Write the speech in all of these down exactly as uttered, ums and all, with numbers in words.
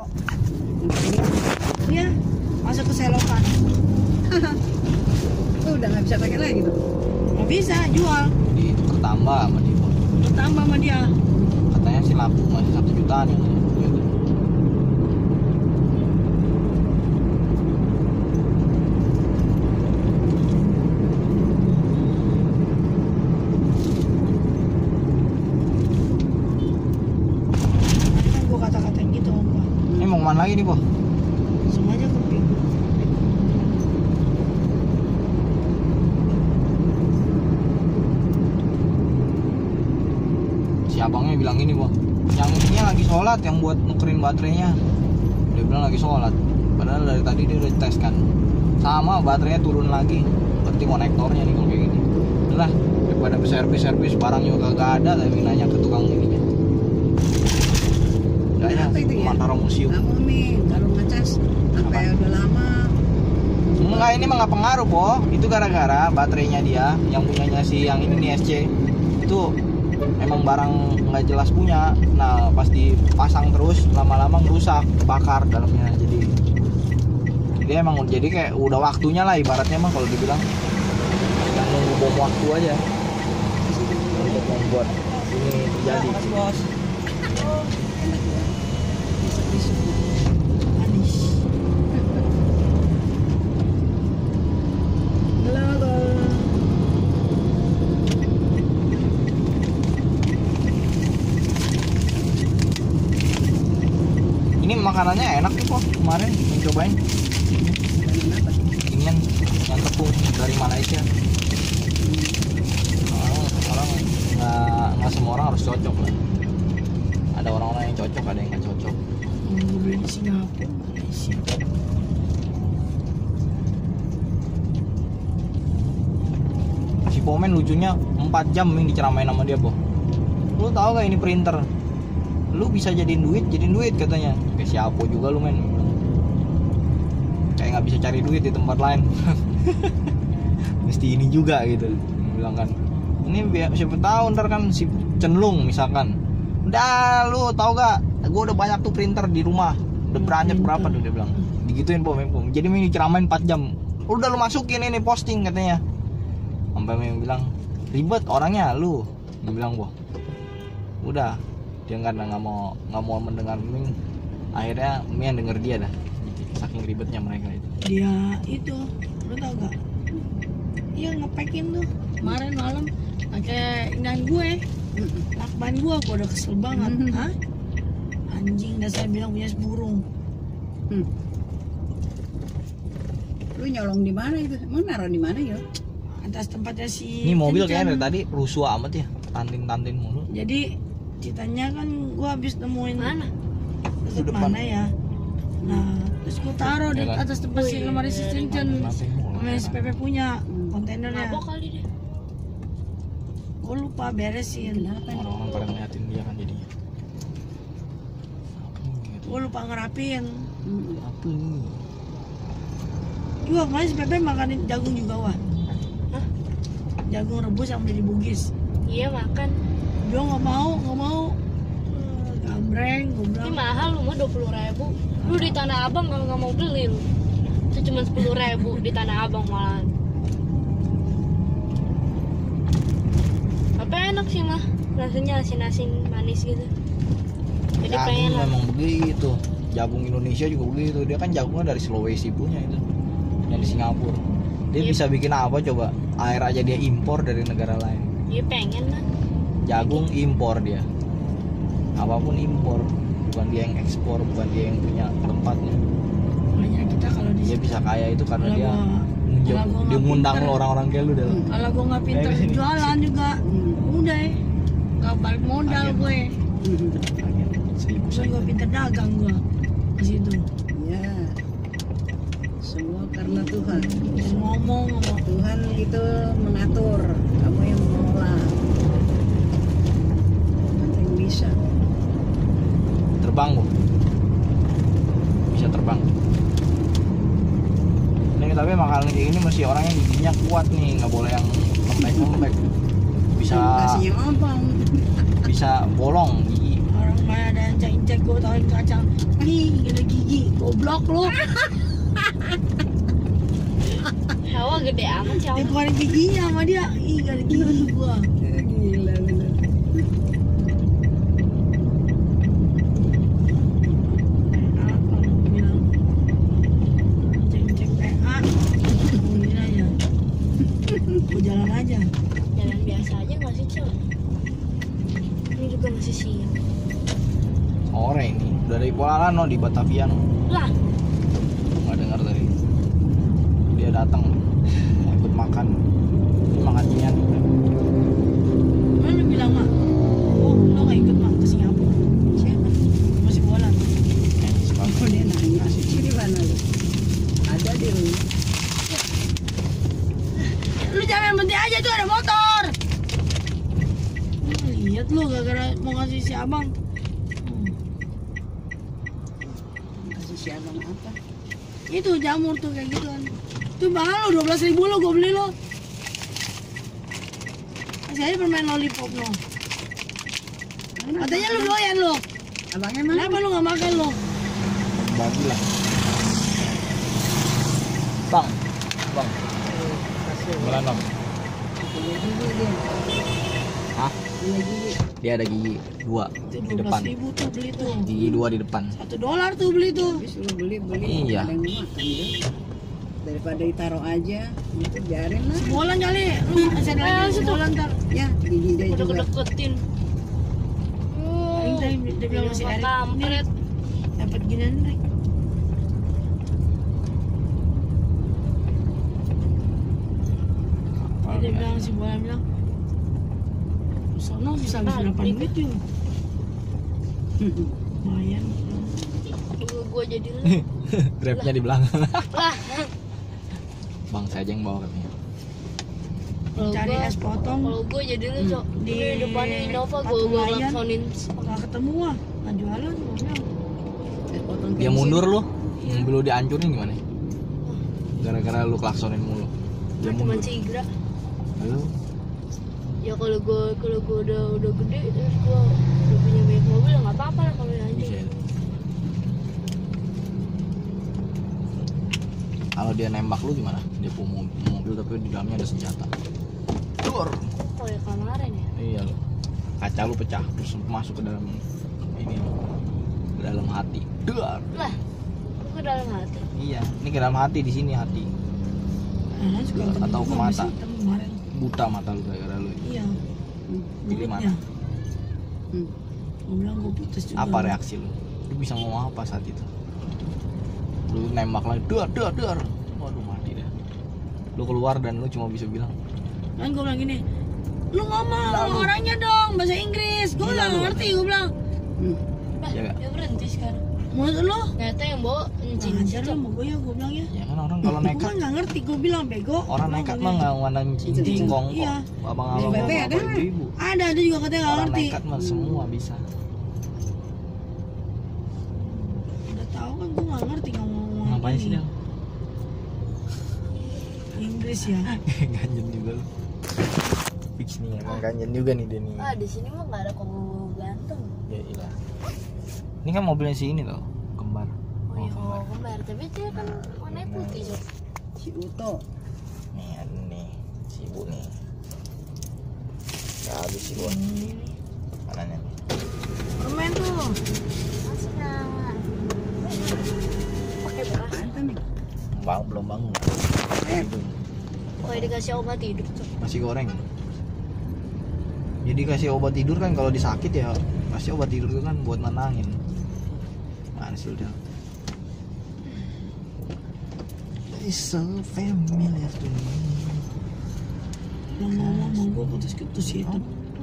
Iya, masuk ke selokan. Tuh udah nggak bisa pakai lagi tuh. Nggak bisa jual. Jadi itu bertambah sama dia. Bertambah sama dia. Katanya sih laku masih satu jutaan ya. Kan gua kata-katain gitu sama gua. Ini mau kemana lagi nih, Bo? Langsung aja ke ping. Si abangnya bilang ini, Bo. Yang ini lagi sholat, yang buat nukerin baterainya. Dia bilang lagi sholat. Padahal dari tadi dia udah tes kan. Sama baterainya turun lagi. Berarti konektornya nih kalau kayak gini. Udah, daripada servis-servis barang juga kagak ada, tapi nanya ke tukang ininya. Kayaknya Apa itu ya? Mantaro Museum. Kamu nih kalau ngecas apa ya udah lama. Enggak, ini mah nggak pengaruh, Po. Itu gara-gara baterainya dia yang punyanya si yang ini nih S C itu emang barang nggak jelas punya. Nah, pas dipasang terus lama-lama rusak, bakar dalamnya. Jadi dia emang jadi kayak udah waktunya lah ibaratnya mah kalau dibilang yang nunggu bom waktu aja untuk membuat ini terjadi. Bos. Ini makanannya enak nih, kok kemarin yang cobain. Ini yang yang tepung dari Malaysia. Orang orang nggak nggak semua orang harus cocok lah. Ada orang-orang yang cocok, ada yang nggak cocok. Yang gue beli di Singapura, Malaysia. Si Pomen lucunya empat jam yang diceramain sama dia, Boh. Lu tahu gak ini printer? Lu bisa jadiin duit, jadiin duit katanya. Kayak siapa juga lu, men. Kayak nggak bisa cari duit di tempat lain. Mesti ini juga gitu. Bilang kan. Ini biar siapa tahu ntar kan si cenlung misalkan. Udah lu tahu gak? Gue udah banyak tuh printer di rumah. Udah banyak berapa tuh dia bilang. Digituin Pomen. Jadi ini diceramain empat jam. Udah lu masukin ini posting katanya. Sampai Mimi bilang ribet orangnya lu, dia bilang Boh. Udah dia nggak nggak mau nggak mau mendengar Mimi. Akhirnya Mimi yang denger dia dah. Saking ribetnya mereka itu. Dia itu, lu tau gak? Iya ngepekin tuh kemarin malam pakai ingan gue, lakban gue, gue udah kesel banget. Hah? Anjing, dah saya bilang punya burung. Hmm. Lu nyolong di mana itu? Emang naruh di mana ya? Atas tempatnya si Ini mobil Kencan. kayaknya dari tadi rusuh amat ya, tantin-tantin mulu. Jadi ceritanya kan gue habis nemuin Mana? Terus Di depan. mana ya? Nah, terus gue taruh di Ya kan? atas tempat si lemari si Cincin. Tantin mulu. Sama si Pepe punya kontainernya. Mabok kali deh. Gue lupa beresin. Kenapa? Orang-orang pada ngeliatin dia kan jadinya. Gue lupa ngerapin. Hmm. Apa nih? Juga kemarin si Pepe makanin jagung juga wah. Hah? Jagung rebus yang udah dibugis. Iya makan. Dia nggak mau, nggak mau. Eh, Gambreng, gue Ini bilang. mahal lu mah dua puluh ribu. Lu di Tanah Abang kalau nggak mau beli lu. Itu cuma sepuluh ribu di Tanah Abang malahan. Apa enak sih mah? Rasanya asin-asin manis gitu. Jadi Jagung pengen lah. memang begitu. Jagung Indonesia juga begitu. Dia kan jagungnya dari Sulawesi punya itu. Yang di Singapura. Dia Iya. bisa bikin apa coba? Air aja dia impor dari negara lain. Iya pengen lah. Jagung impor dia. Apapun impor. Bukan dia yang ekspor, bukan dia yang punya tempatnya. Makanya kita kalau di Dia bisa kaya itu karena Kalau dia gua- dia, kalau gua dia nggak ngundang pinter. lo orang-orang kayak lu dah. kalau gue nggak pinter Eh, kesini. jualan juga, Hmm. udah ya. Nggak balik modal Agen. gue. Seribu Gue gue pinter dagang gue di situ. Ya. Semua karena Tuhan. Terus ngomong ngomong. Tuhan itu mengatur, kamu yang mengelola. Penting bisa. Terbang bu. Bisa terbang. Ini tapi makanan kayak gini mesti orang yang giginya kuat nih, nggak boleh yang lembek-lembek. Bisa Kasihnya ngomong. bisa bolong gigi. Orang kayak ada yang cek-cek gue tawarin kacang. Nih gini Goblok lu. Hawa gede amat sih. Dia keluarin giginya sama dia. Ih, gak ada gigi gua. Gila bener. Apa lu bilang? Cek-cek P A. Ngomongin aja. Gua jalan aja. Jalan biasa aja nggak sih Cok? Ini juga masih siang. Sore ini udah dari Kuala no di Batavia no. Lah, Nggak dengar tadi. Dia datang mau ikut makan. Dia makan siang. Mana lu bilang mak? Oh, lo gak ikut mak ke Singapura? Siapa? Masih bola. Oh dia nanya, Cici di mana lu? Ada di rumah. Lu jangan berhenti aja tuh, ada motor. Lu lihat lu gara-gara mau ngasih si abang. Hmm. Kasih si abang apa? Itu jamur tuh kayak gituan. Tuh mahal lo, dua belas ribu lo gue beli lo. Kasih aja permen lollipop lo. Katanya lu doyan lo. Abangnya mana? Kenapa lu gak makan lo? Bagi lah. Bang, bang, belan bang. Punya gigi dia. Hah? Punya gigi. Dia ada gigi dua Itu di dua belas depan. ribu tuh beli tuh. Gigi dua di depan. Satu dolar tuh beli tuh. Habis lu beli beli. Iya. Ada yang makan dia. Daripada ditaruh aja, itu biarin lah. Sebulan kali. Lu masih ada Eh, lagi situ. sebulan ntar. Ya gigi dia udah juga. kedeketin. Aing tadi dia bilang masih Erik. Kampret. Dapat ginian Erik. Dia bilang si bola bilang, sono bisa habis berapa duit tuh? Lumayan. Gua, gua jadi lu. Grabnya di belakang. Lah, Bang saya aja yang bawa katanya. kalau Cari gua- es potong. Kalau gue jadi lu Cok. Di Di depannya Innova gue Patung gue Layan. laksonin. Gak ketemu ah, nggak jualan. Gua bilang. Saya potong Dia bensin. mundur lu, mobil lu dihancurin gimana? Gara-gara lu klaksonin mulu. Dia Kan cuma mundur. cigra. Lalu Ya kalau gue kalau gue udah udah gede terus gue udah punya banyak mobil ya nggak apa-apa lah kalau bisa. dihancur. Kalau dia nembak lu gimana? Dia punya mobil, mobil tapi di dalamnya ada senjata. Dur. Oh ya kemarin ya. Iya lo. Kaca lu pecah terus masuk ke dalam ini ke dalam hati. Dar. Lah, gue ke dalam hati. Iya, ini ke dalam hati di sini hati. Nah, suka Nggak ketemu tahu ke gua mata. masih hitam kemarin. Buta mata lu gara-gara lu. Iya. Jadi mana? mulutnya. Hmm. Gua bilang gue putus juga. Apa reaksi lu? Lu bisa ngomong apa saat itu? Lu nembak lagi, dar, dar, dar. Waduh mati dah. Lu keluar dan lu cuma bisa bilang, Kan gue bilang gini, lu ngomong sama orangnya dong bahasa Inggris. Gue Gila nggak lu. ngerti. Gue bilang, Hmm. Lah, Iya nggak? dia berhenti sekarang. menurut lu? Ternyata yang bawa encing Ngajar lu sama gue ya, gue bilang ya. ya kan orang kalau Gue nekat, kan nggak ngerti. Gue bilang bego. orang Gua nekat bilang mah gini. nggak mandang cincin kongkong. Iya. Abang-abang Di B B ada bapak ibu-ibu. Ada ada juga katanya nggak Orang ngerti. nekat mah semua bisa. Udah tahu kan gue nggak ngerti ngomong. Ngapain sih dia? Inggris ya. Ganjen juga lu. Fix nih emang ganjen juga nih dia nih. Ah di sini mah nggak ada kobo ganteng. Ya iya. Ini kan mobilnya si ini loh, kembar. Oh iya kobo kembar tapi dia kan warnanya putih Cok. Si Uto. Nih ada nih, si ibu nih. Gak habis si ibu. Mananya nih? Permen tuh. Masih nama. Pakai beras. Apaan nih? Bang belum bangun. Eh. Tidur. Kayak dikasih obat tidur Cok. Masih goreng. Jadi kasih obat tidur kan kalau disakit ya kasih obat tidur itu kan buat nenangin. Mana sih udah? It's so familiar to me. Ngomong-ngomong gue putus-putus itu.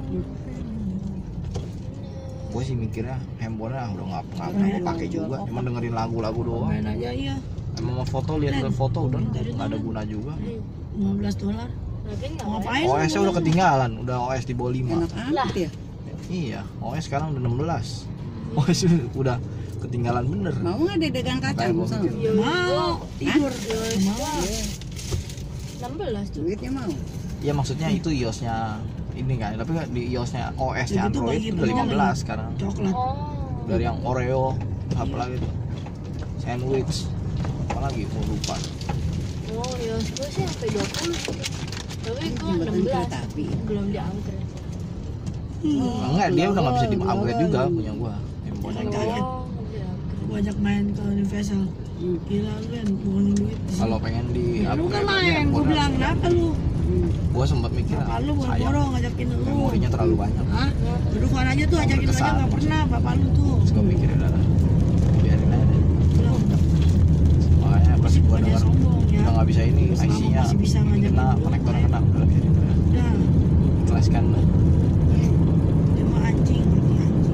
Gue sih mikirnya handphonenya udah nggak nggak pernah pakai juga, cuma dengerin lagu-lagu doang. Main aja iya. Emang mau foto lihat foto udah nggak ada guna juga. Ayo. lima belas dolar. Tapi nggak Mau apa-apa. ngapain? O S-nya udah ketinggalan, udah O S di bawah lima. Enak amat ya. Iya, O S sekarang udah enam belas. O S udah ketinggalan bener. Mau nggak dia dagang Makanya kacang? gua Sama? mikir. Yo, Mau tidur. Mau. enam belas tuh. Duitnya mau. Iya maksudnya itu i O S-nya ini kan, tapi kan di i O S-nya O S-nya Jadi itu Android bagi itu udah lima belas penumpang. sekarang. Coklat. Oh. Dari yang Oreo, apa lagi tuh? sandwich, apalagi mau lupa. Oh ya gue sih sampai dua puluh tapi gue Jembatan enam belas kereta api. belum diangkut. Hmm. Enggak, dia udah nggak bisa di-upgrade juga punya gua. Yang punya Kaget. gua. Oh, diangkut. Gua ajak main ke Universal. Hmm. Gila lu kan, buangin duit. Kalau pengen di Ya, lu kan upgrade main, aja, gua gua bilang harus- kenapa lu? gua sempat mikir Bapak lu sayang, boro-boro ngajakin lu. memorinya terlalu banyak. Hah? Dudukan aja tuh, ajakin lu aja Berkesan. nggak pernah bapak lu tuh. Terus gua mikir udah lah, biarin aja deh. Belum. Makanya pas gua Bukannya dengar sombong ya. udah nggak bisa ini, Selama I C-nya masih bisa ini ngajakin kena, lu, konektornya main. kena, udah biarin udah. Udah. Ikhlaskan lah. Dia mah anjing, anjing.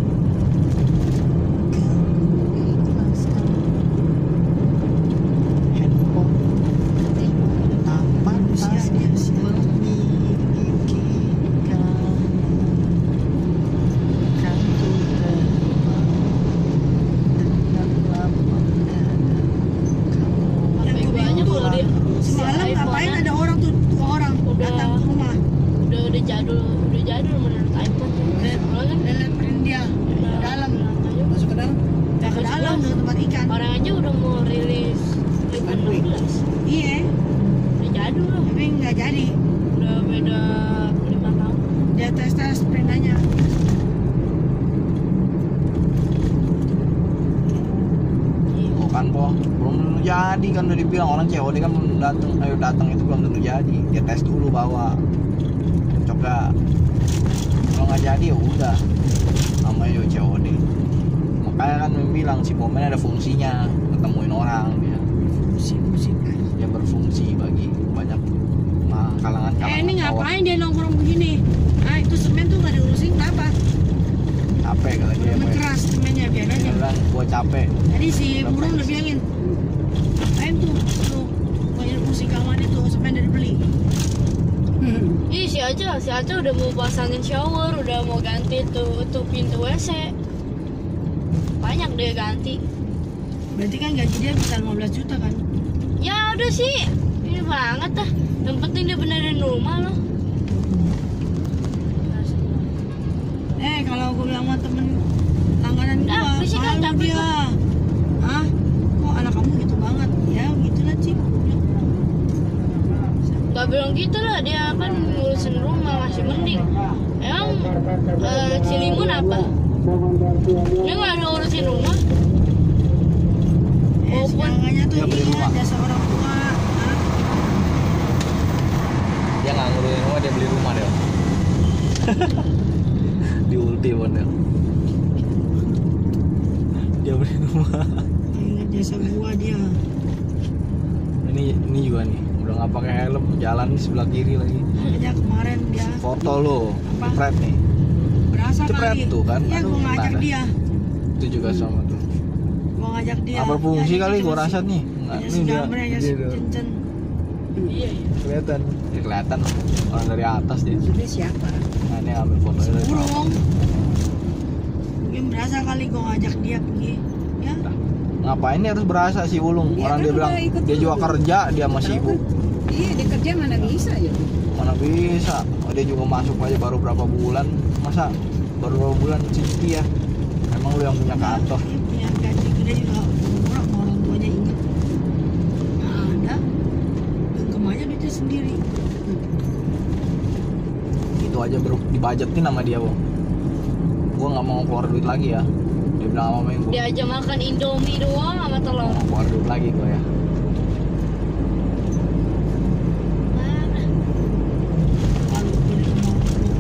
Handphone taman Sia dia, sia. Sampai Yang gua banyak bingung tuh, kalau dia semalam si ngapain iPhone-nya ada orang tuh, dua orang Udah. datang ke rumah. udah udah jadul udah jadul menurut iPhone. Dan Soalnya kan dan print dia udah ke dalam, aja. Masuk ke dalam. nggak ke dalam ke tempat ikan. Orang aja udah mau rilis iPhone enam belas. Iya, Udah jadul loh. tapi nggak jadi. Udah beda lima tahun. Dia tes tes printanya. Iya. Oh kan po, belum tentu jadi kan udah dibilang orang C O D kan belum datang, ayo datang itu belum tentu jadi. Dia tes dulu bawa, cocok gak? Kalau nggak jadi ya udah, namanya juga C O D. Makanya kan Mim bilang si Pomen ada fungsinya, ketemuin orang dia, Musik-musik. dia berfungsi bagi banyak nah, kalangan kalangan. Eh ini ngapain dia nongkrong begini? Ah itu semen tuh nggak diurusin kenapa? Capek kali dia, Semen Boy. keras semennya biar Dia aja. bilang gua capek. Tadi si burung udah bilangin, ayo tuh tuh banyak musik kawan itu semen dari beli. Ih si Aca, si Aca udah mau pasangin shower, udah mau ganti tuh tuh pintu W C. Banyak dia ganti. Berarti kan gaji dia bisa lima belas juta kan? Ya udah sih, ini banget dah. Yang penting dia benerin rumah loh. Eh kalau gue bilang sama temen langganan gue, Ah, berisik kan, malu capek dia. Hah? Kok anak kamu gitu banget? Ya gitulah Cik. Gak bilang gitu lah, dia kan ngurusin rumah masih mending. Emang eh, Cilimun apa? Dia nggak ada ngurusin rumah. Eh Walaupun segalanya tuh dia beli iya rumah. jasa orang tua. Hah? Dia nggak ngurusin rumah, dia beli rumah deh. Di ulti model. Dia beli rumah. Ingat jasa gua dia. Ini ini juga nih, udah nggak pakai helm, jalan di sebelah kiri lagi. Makanya kemarin dia Foto lo, Apa? jepret nih. berasa Jepret kali. tuh kan. Ya Aduh, gua ngajak kena. dia. Itu juga sama tuh. Gua ngajak dia. Apa berfungsi Ya, kali dia gua masih- rasa nih. Nggak, Ya ini si dia, gambar ya dia si tuh. Cencen. iya iya. Kelihatan, ya, kelihatan orang dari atas dia. Sudah siapa? Nah, ini ambil foto dari bawah. Burung. Mungkin berasa kali gua ngajak dia pergi. Ya. Ngapain dia harus berasa si Ulung? Dia Orang kan dia udah bilang ikut dia juga dulu. kerja, dia masih Tahu sibuk. kan? Iya, dia kerja mana bisa ya. Mana bisa? Oh, dia juga masuk aja baru berapa bulan. Masa baru berapa bulan cuti ya? Emang lu yang punya kantor? Dia punya gaji gede juga. Orang orang tuanya inget. Nah, ada. Genggam aja duitnya sendiri. Itu aja baru dibajetin sama dia, Bang. Gua nggak mau keluar duit lagi ya. Dia bilang sama Meng, Dia aja makan Indomie doang sama telur. mau keluar duit lagi gua ya. Mana? Kalau pilih mau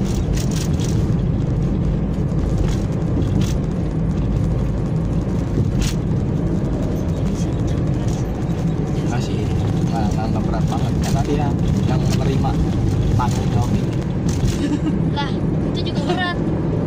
Enggak sih, nggak nggak nggak berat banget karena dia yang menerima tanggung jawab ini. Lah, itu juga berat.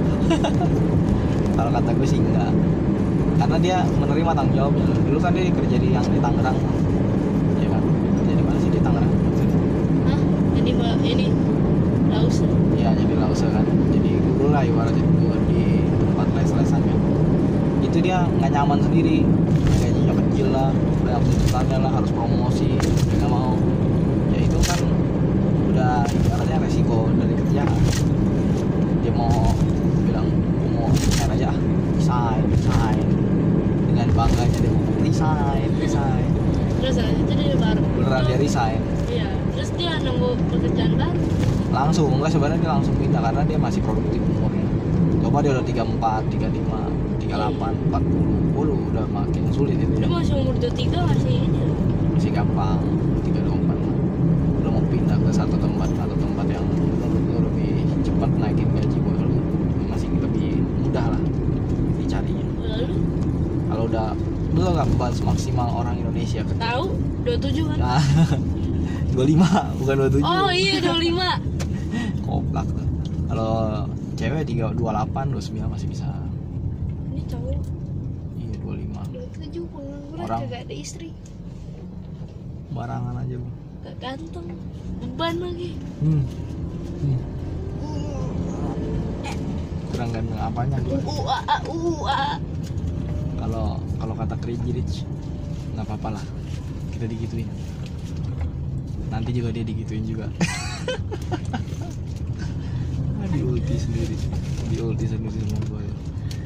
Kalau kata gue sih enggak, karena dia menerima tanggung jawabnya. Dulu kan dia kerja di yang di Tangerang, ya kan? Kerja di mana sih di Tangerang? Hah? Ini mbak ini laus. Iya, jadi lause kan. Jadi guru lah ibaratnya guru di tempat les-lesan kan. Itu dia nggak nyaman sendiri, gajinya kecil lah, banyak tuntutannya lah, harus promosi, dia nggak mau. Ya itu kan udah ibaratnya resiko dari kerjaan. Dia mau bilang, "Gua mau resign aja, ah. resign, resign." Dengan bangganya dia mau resign, nggak salah itu dia baru. Beneran dia resign. Iya. Terus dia nunggu pekerjaan baru. Langsung, enggak sebenarnya dia langsung pindah karena dia masih produktif umurnya. Coba dia udah tiga puluh empat, tiga puluh lima, tiga puluh delapan, empat puluh. Waduh, udah makin sulit itu. Dia masih umur dua puluh tiga masih ini. Masih gampang, tiga puluh empat. Udah mau pindah ke satu tempat, satu tempat yang menurut gue lebih cepat naikin gaji buat lu. Masih lebih mudah lah dicarinya. Lalu Kalau udah lu tau nggak beban maksimal orang Indonesia ke tahu dua puluh tujuh kan? nah, dua puluh lima bukan dua puluh tujuh. Oh iya dua puluh lima. Koplak tuh. Kalau cewek tiga dua puluh delapan, dua puluh sembilan masih bisa. Ini cowok Iya dua puluh lima. dua puluh tujuh pengangguran Orang. kagak ada istri. Barangan aja lu. Gak ganteng. Beban lagi. Hmm. hmm. Kurang ganteng apanya gua? Uh a a uh a. Kalau kalau kata Crazy Rich nggak apa-apa lah. Kita digituin. Nanti juga dia digituin juga. Di ulti sendiri. Di ulti sendiri sama gua ya.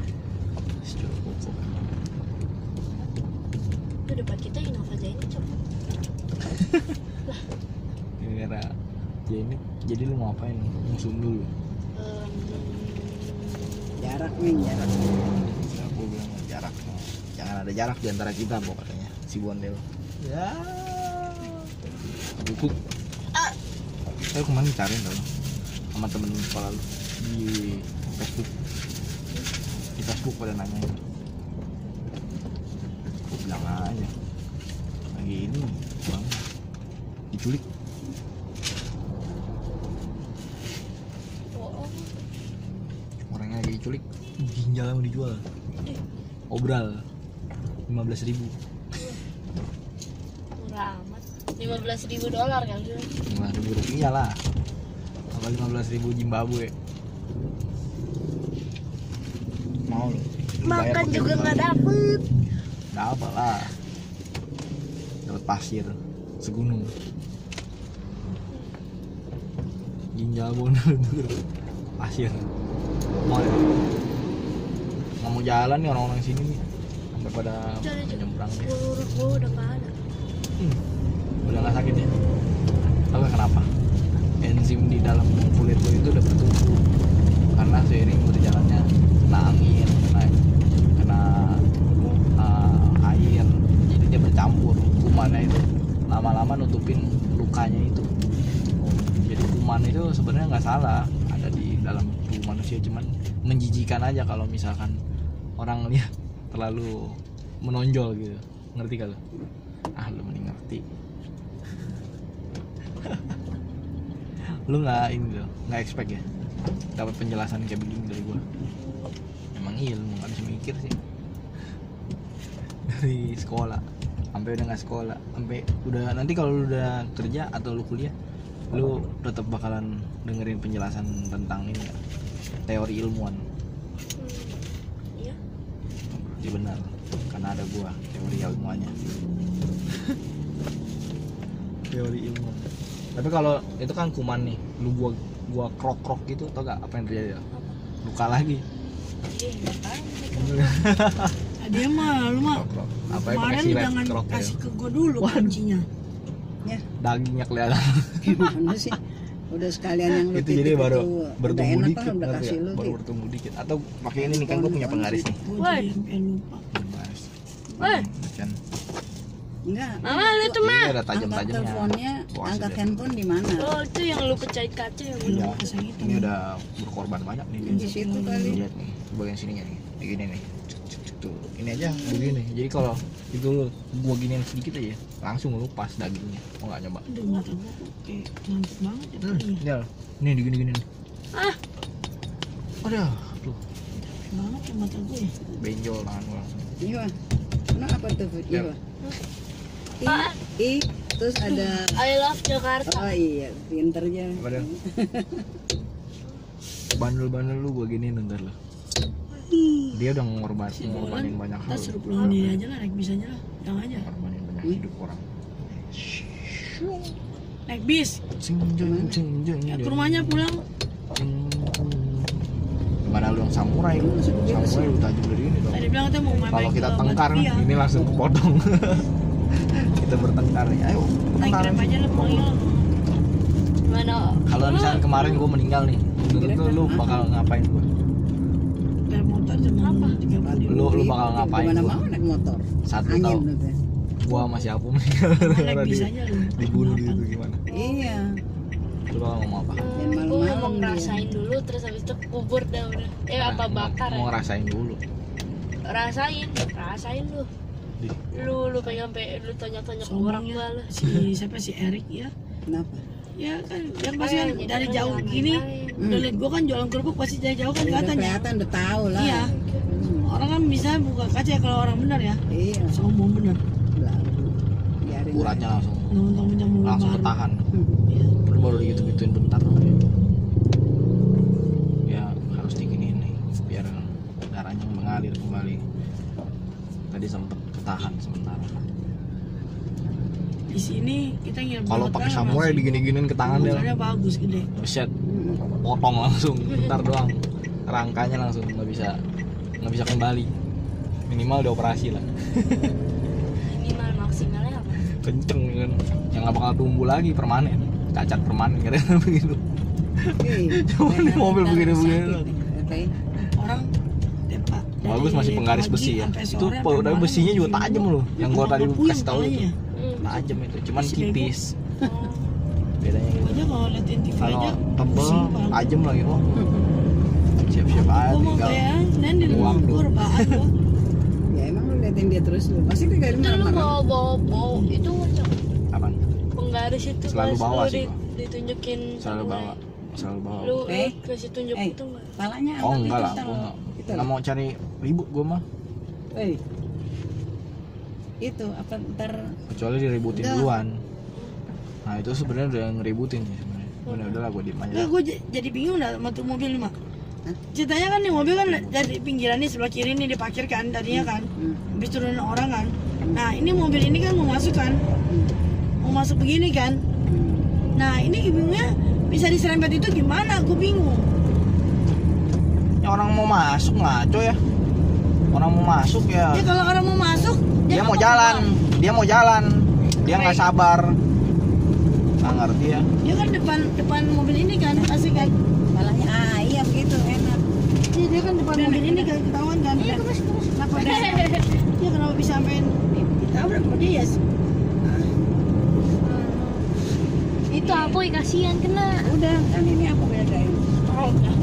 Itu depan kita Innova Zaini coba. Gara-gara ya ini jadi lu mau apain? Musuh dulu. Um, Jarak nih, jarak. Aku bilang jarak. Jangan ada jarak di antara kita pokoknya. Si Bondel. Ya. Buku. Ah. Saya kemarin cariin tau sama temen sekolah lu di Facebook. Di Facebook pada nanya. Aku bilang aja. Lagi ini bang diculik. bohong. Orangnya lagi diculik. Ginjal mau dijual. Obral lima belas ribu. Murah amat. lima belas ribu dolar kan dulu. lima ribu rupiah lah. Apa lima belas ribu Zimbabwe. Mau lu? Makan juga nggak dapet. Dapat lah. Dapat pasir segunung. Ginjal bondol pasir. Mau ya? Nggak mau jalan nih orang-orang sini nih. Sampai pada menyeberang nih. Urut gua udah nggak ada. Hmm. Udah nggak sakit ya? Tahu nggak kenapa? Enzim di dalam kulit lo itu udah bertumbuh karena seiring berjalannya kena angin, kena, kena uh, air, jadi dia bercampur. Kumannya itu lama-lama nutupin lukanya itu. Jadi kuman itu sebenarnya nggak salah ada di dalam tubuh manusia, cuman menjijikan aja kalau misalkan orang lihat terlalu menonjol gitu. Ngerti gak lo? Ah lu mending ngerti. Lu nggak ini loh, nggak expect ya dapat penjelasan kayak begini dari gua. Emang ilmu, nggak bisa mikir sih. Dari sekolah sampai udah nggak sekolah, sampai udah nanti kalau lu udah kerja atau lu kuliah, lu tetap bakalan dengerin penjelasan tentang ini ya, teori ilmuwan. Hmm. Iya. Berarti benar karena ada gua teori ilmuannya. Teori ilmuwan. Tapi kalau itu kan kuman nih, lu gua gua krok krok gitu, tau gak apa yang terjadi ya? Luka lagi. Iya nggak tahu. Dia mah lu mah Krok krok. Apa yang kemarin pakai silet jangan krok ya? kasih ke gua dulu kuncinya. Ya, Dagingnya kelihatan. gimana sih? Udah sekalian yang lu Itu jadi titip baru itu, bertumbuh udah enak dikit, kan udah ngerti kasih ya? lu Baru gitu. bertumbuh dikit. Atau pakai ini nih kan gua punya penggaris nih. Gua Woi. jadi sampai lupa. Penggaris. Woi. Kan. Enggak. Mama lu tuh Ini mah. ada Angkat tajam-tajamnya. teleponnya, Gua angkat kasih handphone di mana? Oh itu yang lu pecahin kaca yang Iya. lu. Pasang itu. Ini udah berkorban banyak nih. Di situ Lu kali. lihat nih, bagian sininya nih. Kayak gini nih. Cuk, cuk, cuk, tuh. Ini aja begini. Jadi kalau itu lu gua giniin sedikit aja, langsung lepas dagingnya. Mau enggak nyoba? Aduh mata gua kok kayak ngantuk banget ya. Hmm, tadi. ya. Nih digini-gini nih. Ah. Aduh, tuh. Capek banget ya mata gue ya. Benjol tangan gua langsung. Iya. Kenapa tuh? Iya. I, Ah. I, terus ada I love Jakarta. oh iya, pinter aja. Padahal bandel-bandel lu gua giniin ntar lu. Dia udah ngorbanin, ngorbanin banyak Kita hal. suruh pulang diri aja lah, naik bis aja lah. Yang aja. Ngorbanin banyak Hmm? hidup orang. Naik bis. Sing jeng jeng jeng. Ya, ke rumahnya pulang. Gimana lu yang samurai? Lu masuk gitu Samurai sih. lu tajam dari ini dong. Tadi bilang kita mau main Kalau kita ke tengkar, Batavia. ini langsung kepotong. kita bertengkar nih. Ayo naik tengkar. grab aja lah pokoknya. Mana? Kalau misalnya kemarin gue meninggal nih, menurut lu, lu bakal ngapain gue? Grab motor cuma Apa? tiga puluh. Lu lu bakal ngapain Gimana gua? mau naik motor? Satu Angin tahu. gitu. Gua sama siapa meninggal Naik karena di, bisanya lu. dibunuh gitu gimana? Iya. Lu bakal ngomong apa? Dan gue malam-malam mau dia. ngerasain dulu terus habis itu kubur dah udah. Eh apa Nah, bakar mau ya? ngerasain dulu. Rasain, rasain lu. Di, Lu lu pengen pe lu tanya-tanya ke Sombong orang ya. tua lu. Si siapa si Erik ya? Kenapa? Ya kan yang pasti kan Eh, dari jadi jauh jangan gini main-main. udah liat gua kan jualan kerupuk pasti dari jauh kan Udah katanya. kelihatan udah tahu lah. Iya. Hmm. Orang kan bisa buka kaca kalau orang benar ya. Iya. Sombong bener. Lalu biarin uratnya aja. langsung Nonton punya mulut langsung baru. ketahan. Hmm. Iya. Lu baru gitu-gituin bentar doang. Ya harus diginiin nih biar darahnya mengalir kembali. Tadi sempet ketahan sementara. Di sini kita nginep Kalau di pakai hotel samurai masih- digini-giniin ke tangan dia, Motornya bagus gede. buset, Hmm. potong langsung, bentar doang, rangkanya langsung nggak bisa nggak bisa kembali, minimal dioperasi lah, Minimal maksimalnya apa? kenceng kan, yang nggak bakal tumbuh lagi permanen, cacat permanen kira-kira begitu. Iya. Cuma di mobil Ntar begini-begini sakit doang. nih, katanya. Orang Tepa. Bagus masih penggaris besi ya, itu tapi besinya juga tajam loh, yang gua tadi kasih tahu itu Hmm. tajam itu, cuman Masih bego. tipis, Oh. bedanya gitu. Aja kalau liatin T V Kalau aja tebel, pusing kepala. tajam lagi, oh siap-siap aja Gua mau tinggal. kayak dan di buang rumah tuh. gua rebahan gua. Ya emang lu liatin dia terus lu. Pasti dia dari Itu lu mana? bawa bawa bawa itu macam Apaan? penggaris itu Selalu pas bawa lu sih di- gua. ditunjukin Selalu samurai. bawa, selalu bawa. Lu Eh. lu kasih tunjuk Eh. itu enggak? Palanya Oh angkat enggak itu, lah, ntar gua lu- nggak itu nggak loh. mau cari ribut gua mah, Eh. Itu apa ntar kecuali diributin Udah. duluan. Nah itu sebenarnya udah ngeributin sih sebenarnya. Udah udahlah gua diem aja. Nah, gue jadi bingung dah sama tuh mobil nih, Mak. Hah? Ceritanya kan nih mobil kan dari pinggiran nih sebelah kiri nih diparkir kan tadinya kan. hmm. Habis turunin orang kan. Nah, ini mobil ini kan mau masuk kan. Mau masuk begini kan. Nah, ini bingungnya bisa diserempet itu gimana? Gue bingung. Ya, orang mau masuk ngaco ya. Orang mau masuk ya. Ya kalau orang mau masuk, Dia nggak mau jalan, dia mau jalan. Dia nggak sabar. Nggak ngerti ya. Dia kan depan depan mobil ini kan, pasti kan. Palanya ayam gitu enak. Iya, dia kan depan mobil ini kan ketahuan kan. Iya, terus terus. Kenapa dia? Dia kenapa bisa sampein ditabrak sama dia ya? Itu apa ya kasihan kena. Udah kan ini aku bedain. Oh, udah.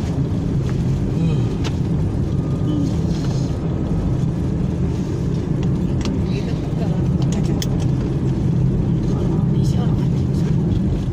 Gitu kalau macam Kalau Indonesia orang anjing semua.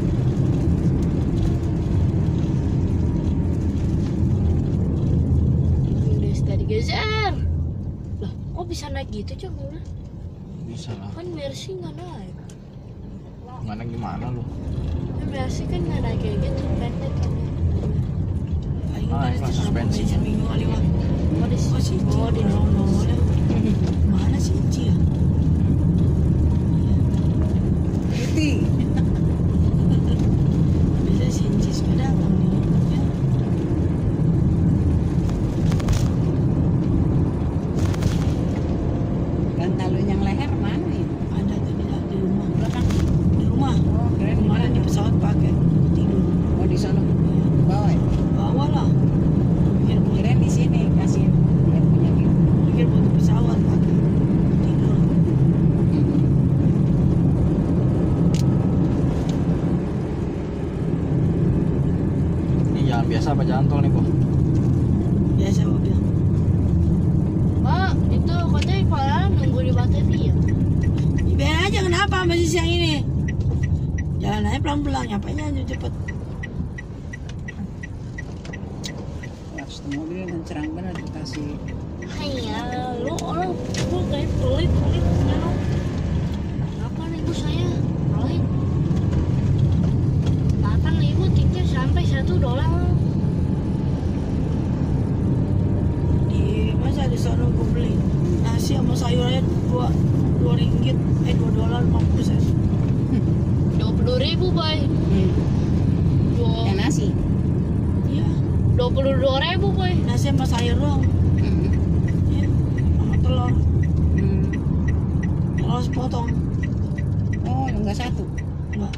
Udah tadi geser. Lah, kok bisa naik gitu, Cok? Udah. Bisa lah. Kan Mercy nggak naik. Mana gimana lu? Kan Mercy kan nggak naik kayak gitu, pendek kan. Aing Ah, tadi kelas kalau suspensi. bisa minggu kali mah. Oh, di Oh si Ici, Oh, di nongol. Mana si Ici ya? putih. Biasanya si Ici sepeda kan nih. Ya. Kan kalau yang leher mana ya? Ada tuh di, di rumah. Belakang. Di rumah. Oh, keren Kemarin di pesawat pakai tidur. Oh di sana. Bawa ya? Bawa lah. Pikir buat, Keren di sini kasih yang punya gitu. pikir buat di pesawat pakai tidur. Ini jalan biasa apa jalan tol nih, Bo? Biasa gua bilang. Pak, itu katanya kalian nunggu di bateri ya? Ya, biar aja kenapa masih siang ini? Jalan aja pelan-pelan, ngapain aja cepet. Harus mobil dan cerang benar dikasih. Hanya lu orang lu kayak pelit pelit ya. Kenapa nih ibu saya? Pelit. Datang ibu tiknya sampai satu dolar. Di masa di sana gua beli nasi sama sayurnya dua dua ringgit, eh dua dolar lima puluh sen. Dua puluh ribu boy. Hmm. Dua Yang nasi. Iya, dua puluh dua ribu boy. nasi sama sayur doang. Hmm. Iya, sama telur, Hmm. telur sepotong. Oh, enggak satu. Enggak.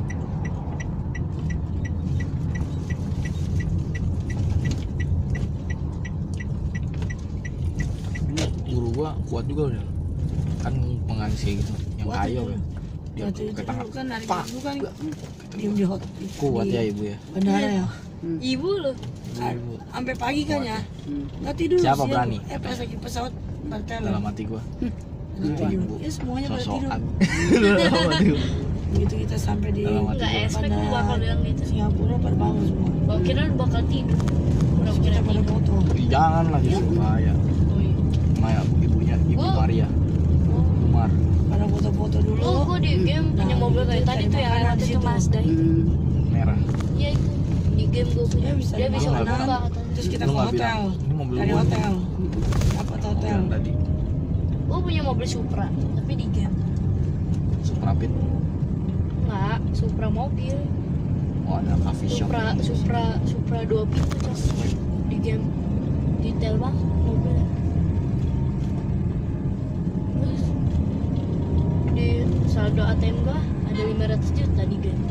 Ini guru gua kuat juga udah. Kan pengalis kayak gitu, yang Kuat kayo juga. ya. Dia Waktu itu ke tangan. kan hari Pak. Minggu kan diem di hot Kuat di ya ibu ya. bandara ya. Ibu loh. Ibu. Sampai pagi kan ya. Hmm. Nggak tidur. Siapa siang. berani? Eh pas lagi pesawat bertele. Dalam hati gua. Nggak tidur. Ya semuanya pada tidur. Sosokan. Dalam hati gua. Begitu kita sampai di Dalam hati Nggak gua. expect lu bakal bilang gitu. Singapura pada bangun semua. Gua kira lu bakal tidur. Udah Terus kita kira pada tidur. foto. Ih, jangan lah justru bahaya. Oh iya. Maya ibunya, ibu Oh. Maria. Umar. Pada foto-foto dulu. Oh, gua di game punya Nah, mobil itu kayak tadi cari tuh yang makanan waktu di itu situ. Mazda itu. Hmm. Merah. Iya itu. Di game gua punya. Ya, bisa Dia bisa dimana? buka katanya. Terus kita Lu ke nggak hotel. bilang, ini mobil Dari gua. hotel. Dapat Mobil hotel. yang tadi. Gua punya mobil Supra, tapi di game. Suprapit. Enggak, Supra mobil. Oh ada coffee shop. Supra Supra Supra dua pintu Cos. Di game detail banget mobilnya. Terus di saldo A T M gua ada lima ratus juta di game.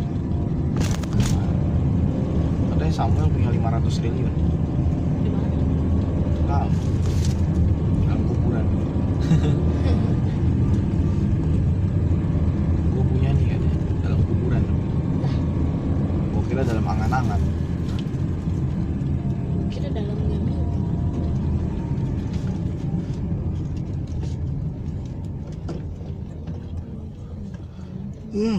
Katanya Samuel punya lima ratus triliun. Di mana? Tahu. Dalam kuburan. Gue punya nih katanya dalam kuburan. Gue kira dalam angan-angan. Kira dalam game itu. Hmm.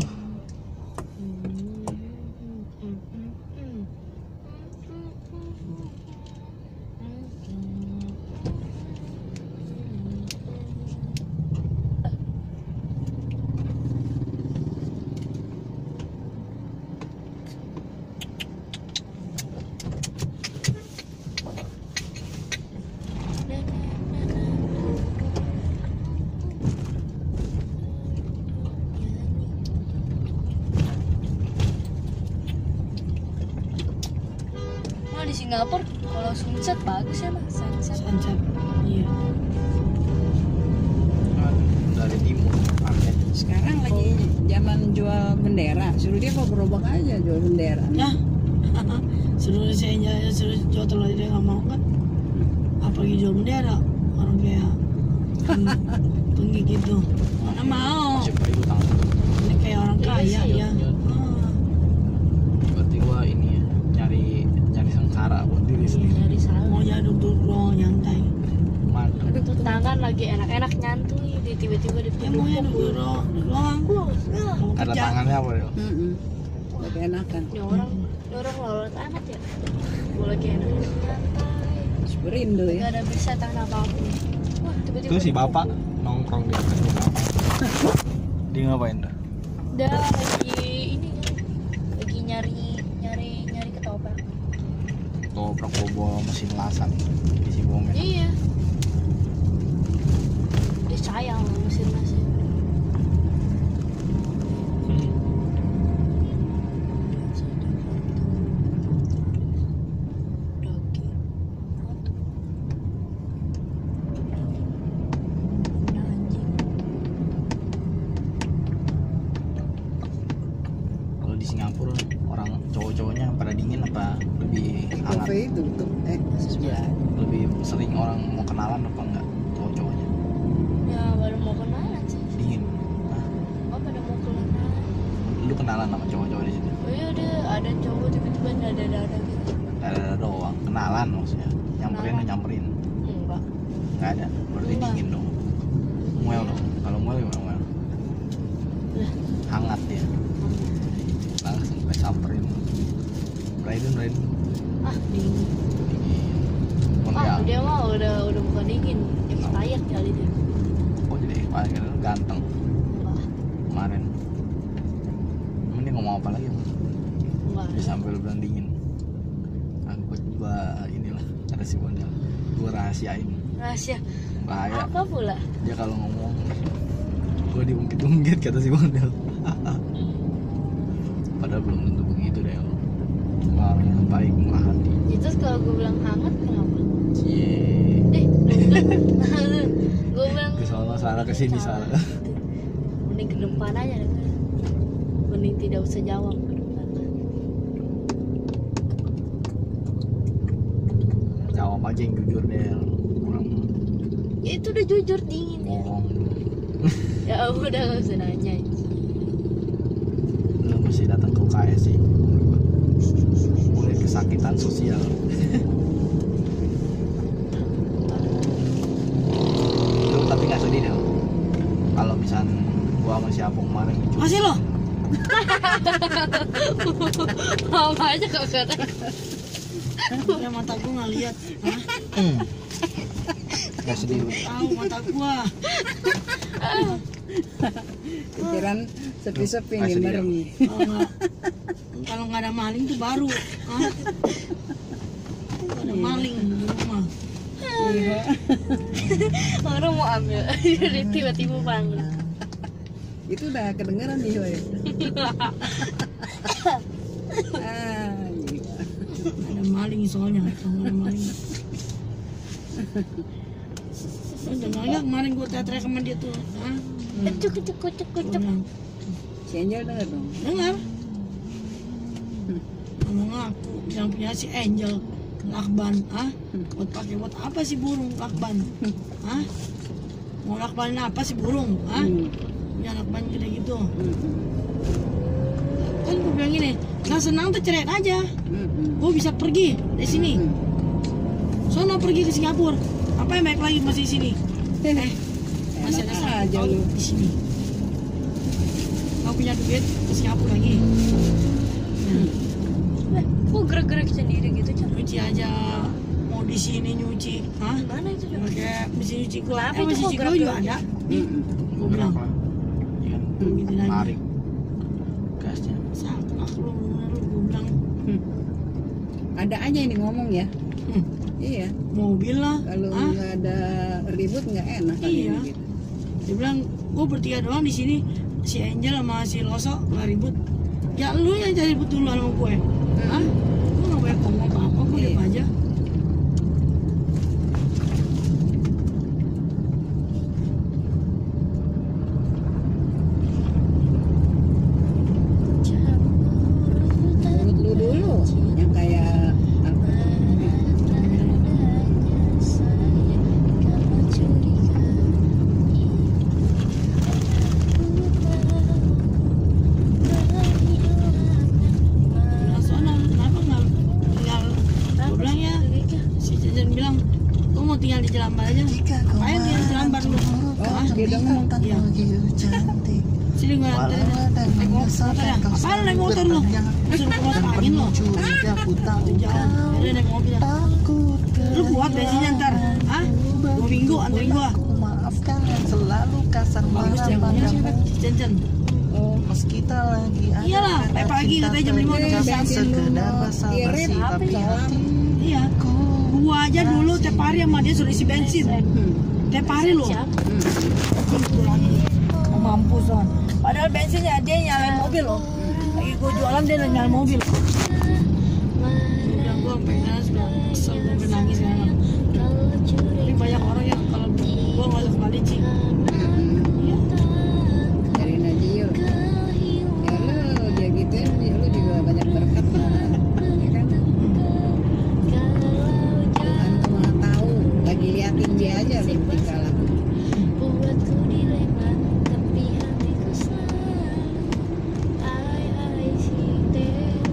Oh di Singapura kalau sunset bagus ya mas, sunset. Sunset. Iya. Dari timur, Arnet. Sekarang lagi zaman jual bendera. Suruh dia kok gerobak aja jual bendera. Ya. Suruh saya aja suruh jual telur dia nggak mau kan. Apalagi jual bendera. Orang kayak peng- penggig gitu. Mana mau. Siapa itu tangan? Ini kayak orang Iya kaya sih, ya. iya. Ah. Berarti gua ini ya nyari nyari sengsara buat diri Iya, sendiri. dari sana. Mau jadi duduk doang nyantai. Mantap. Tuh tangan lagi enak-enak nyantui, di tiba-tiba di Ya mau ya duduk doang. Duduk doang. Mau Karena kerja. tangannya apa ya? Hmm. Lebih enakan. Ini orang, ini orang lolot amat ya. Gue lagi enak nyantai, Berindo gak ya. ada bisa tanah apapun. Wah tiba-tiba Itu si di- bapak nongkrong di atas rumah. Dia ngapain dah? Dia lagi ini kan, lagi nyari nyari nyari ketoprak. Toprak bawa mesin lasan di si Bongen. Iya. Dia sayang sama mesin mesin. Kalau di Singapura orang cowok-cowoknya pada dingin apa lebih hangat? Kafe itu tuh eh sebelah. Lebih sering orang mau kenalan apa enggak cowok-cowoknya? Ya baru mau kenalan sih. Dingin. Nah, Oh pada mau kenalan. lu kenalan sama cowok-cowok di situ? Oh iya ada ada cowok tiba-tiba dada-dada gitu. Ada doang. Kenalan maksudnya. Nyamperin lu Kenalan. nyamperin. Enggak. Enggak ada. Berarti Enggak. dingin dong. Muel dong. Kalau muel gimana muel? Lah. Hangat ya. Langsung kayak samperin. Raiden Raiden. Ah dingin. Dingin. Ah ya. dia mah udah udah bukan dingin, expired kali dia. Oh jadi paling kan lu ganteng Enggak, kemarin. Mending ngomong apa lagi? Mas? enggak. Bisa sampai lu bilang dingin. Aku gua inilah ada si Bondel. Gua rahasiain. Rahasia. Bahaya. Apa pula? Dia kalau ngomong gua diungkit-ungkit kata si Bondel. Padahal belum tentu begitu deh. Cuma orang yang baik, murah hati. Itu kalau gue bilang hangat kenapa? Cie. Eh, gue bilang Ke sana sana ke sini sana. Mending ke depan aja deh. mending tidak usah jawab. Jawab aja yang jujur deh. Orang Ya itu udah jujur dingin ya. bohong. Ya udah gak usah nanya. Lu mesti datang ke U K S sih. Mulai kesakitan sosial. Lu tapi nggak sedih dong. Kalau misal gua sama si Apung kemarin lucu. Masih lo? Apa aja kok kata. Ya mata gua nggak lihat. Hah? Hmm. Nggak sedih. lu. Tahu mata gua. Pikiran sepi-sepi Nggak nih sedih, merem. Kalau nggak kalau nggak ada maling tuh baru. Hah? Nggak ada maling di rumah. Iya. Orang mau ambil, jadi tiba-tiba panggil. Itu udah kedengeran nih, Yoy. Ah, gila. Ada maling soalnya. Kalau nggak ada maling. Lu dengar nggak kemarin gua teriak sama dia tuh? Hah? Kucuk kucuk kucuk Gua kucuk. bilang, Si Angel denger dong. dengar? Ngomong aku yang punya si Angel lakban, ah? Buat pakai buat apa sih burung lakban? Ah? Mau lakbanin apa sih burung? Ah? Hmm. Punya lakban gede gitu. Hmm. Kan gue bilang gini, nggak senang tuh ceret aja. Hmm. Gue bisa pergi dari sini. Hmm. Soalnya pergi ke Singapura. Apa yang baik lagi masih di sini? Eh, masih ada Enak satu aja tahun lu. di sini. Kau punya duit ke Singapura lagi? Eh, kok gerak-gerak sendiri gitu Cak? Nyuci aja. Mau di sini nyuci, hah? Mana itu Cak? Pakai mesin nyuci gua. Kenapa Eh, itu mesin kok nyuci gua juga gerak-gerak? ada. Hmm. Gue bilang, ya, gitu aja. Tarik gasnya. Saklak lu, bener lu. Gue bilang, Ada aja ini ngomong ya. hmm, Iya. mobil lah. Kalau ah. nggak ada ribut nggak enak kan Iya. ini gitu. Dia bilang, gue bertiga doang di sini. Si Angel sama si Loso nggak ribut. Ya lu yang cari ribut dulu sama gue. Hah? Gue nggak banyak ngomong apa-apa, gue Iya. diam aja. Menurut lu dulu yang kayak apa? Bilang, soalnya kenapa nggak tinggal? Gue bilang ya, si Jajan bilang, gue mau tinggal di Jelambar aja. Ayo tinggal di Jelambar lu. Oh, dia udah ngomong. Iya. Sini gue anterin. Naik motor ya. Apaan naik motor lu? Lu suruh keluar angin lu. Itu jalan. Jadi naik mobil. Lu kuat bensinnya ntar. Hah? Dua minggu anterin gua. Maafkan yang selalu kasar Bagus marah ya, punya padamu. si Cencen. Oh, Meski kita lagi ada Iyalah, kata kayak pagi cinta katanya jam lima udah terikat selesai. sekedar basa-basi Irit, tapi apa ya? hati Iya. Gua aja dulu tiap hari sama dia suruh isi bensin. hmm. Tiap hari lu. Siapa? Itu lagi. Mau mampus kan. Padahal bensinnya dia nyalain mobil loh. Lagi gua jualan dia nyalain mobil. Dia bilang gua sampai nangis, gua kesel, gua sampai nangis kan. Tapi banyak orang yang kalau gua nggak usah kembali Ci. Iya. Cariin aja yuk. Ya lu dia gituin, ya lu juga banyak berkat lah. Ya kan? Tuhan cuma tahu, lagi liatin dia aja lu tinggal lah. Buatku dilema, tapi hatiku selalu I, I see there.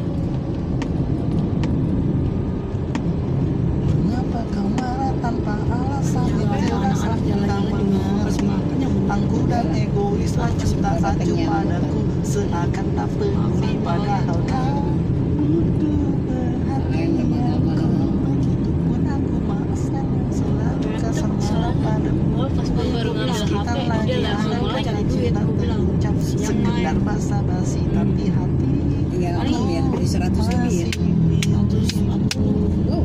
Mengapa kau marah tanpa alasan? Ya, kayak anak-anak jalan-jalan juga mau kasih makan ya bener. Tangguh dan egois aja tak acuh padaku, seakan tak peduli padahal kau butuh perhatian. Kalau begitu pun aku maafkan yang selalu kasar marah padamu. Oh, pas gue baru ngambil H P, Kita dia lagi langsung ada mulai kata duit, cinta aku bilang. terucap Siang sekedar main. basa-basi tapi hati Tinggal ngomong ya, dari seratus lebih ya. seratus empat puluh. Oh,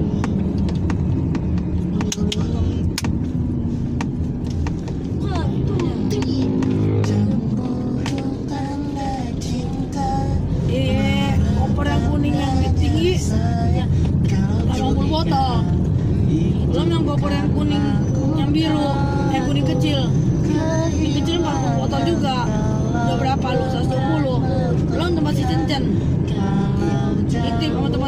Eh, koper yang kuning yang tinggi delapan puluh botol. Belum yang koper yang kuning yang biru, yang kuning kecil. Kuning kecil empat puluh botol juga. Udah berapa lu? seratus dua puluh. Belum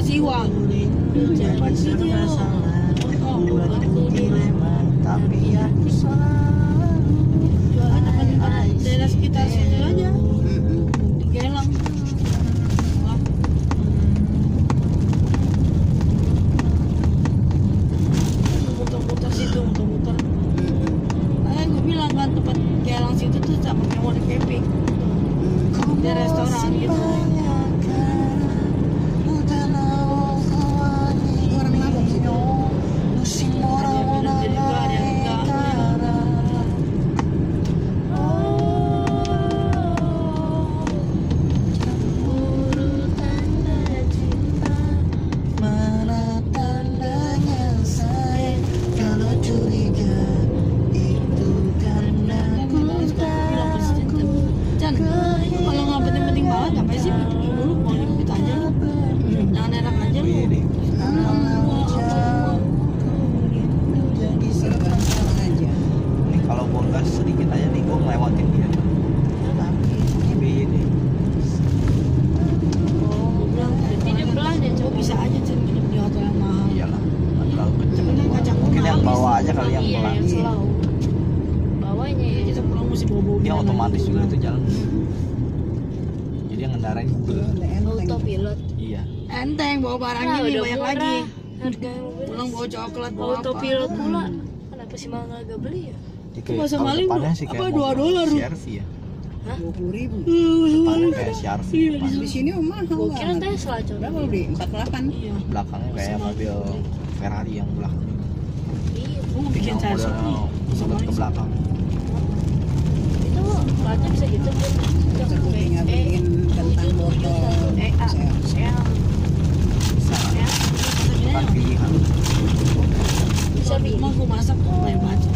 kasih uang. Siapa sih dia? Oh, Aku dilema, tapi aku selalu jualan apa di mana? Daerah sekitar situ aja. Mm-mm. Di Gelang. Wah. Muter-muter situ, muter-muter. Eh, gue bilang kan tempat Gelang situ tuh sama kayak mau di camping. Di restoran gitu. Orang mabok sih. Ada yang bilang jadi gua, ada yang enggak. Mana tandanya sayang kalau curiga itu karena ku Bilang presiden, Chan, lu kalau nggak penting-penting banget ngapain sih bikin dulu mau dikit aja lu. Jangan enak aja lu. Pede. Jadi serba salah aja. Nih kalau gua gas sedikit aja nih gua ngelewatin dia. Tapi bede. Gua bilang Berarti dia pelan ya, coba coba. bisa aja Chan nginep di hotel yang mahal. Iyalah, nggak terlalu kenceng. Bener, kacang Mungkin yang habis. bawa aja kali yang Iya, pelan. yang slow. Bawahnya ya. Kita pulang mesti bawa-bawa. Dia gimana otomatis gitu. juga itu jalan. Jadi yang ngendarain Google. Udah enteng. Autopilot. Iya. Enteng bawa barang Nah, gini udah banyak murah. lagi. Harganya Pulang bawa coklat bawa apa. autopilot pula. Kenapa sih malah nggak beli ya? Dia Itu bahasa kalau maling depannya tuh, sih kayak apa, mobil dua dolar, C Ru. R V ya. dua puluh ribu. Depannya kayak C R V. Iya, depan. Di sini mahal Gua kira banget. Tesla coba. Berapa lu di empat puluh delapan? Iya. Belakangnya kayak mobil Ferrari yang belakang. Iya. Gua mau bikin Yang sensor model nih. sempet ke belakang. Itu pelatnya bisa gitu kan? Terus aku tinggal bikin kentang botol. Eh, ah, Saya- saya Bisa. Ya, Bukan pilihan. bisa Cuma pilih. gua masak tuh banyak banget.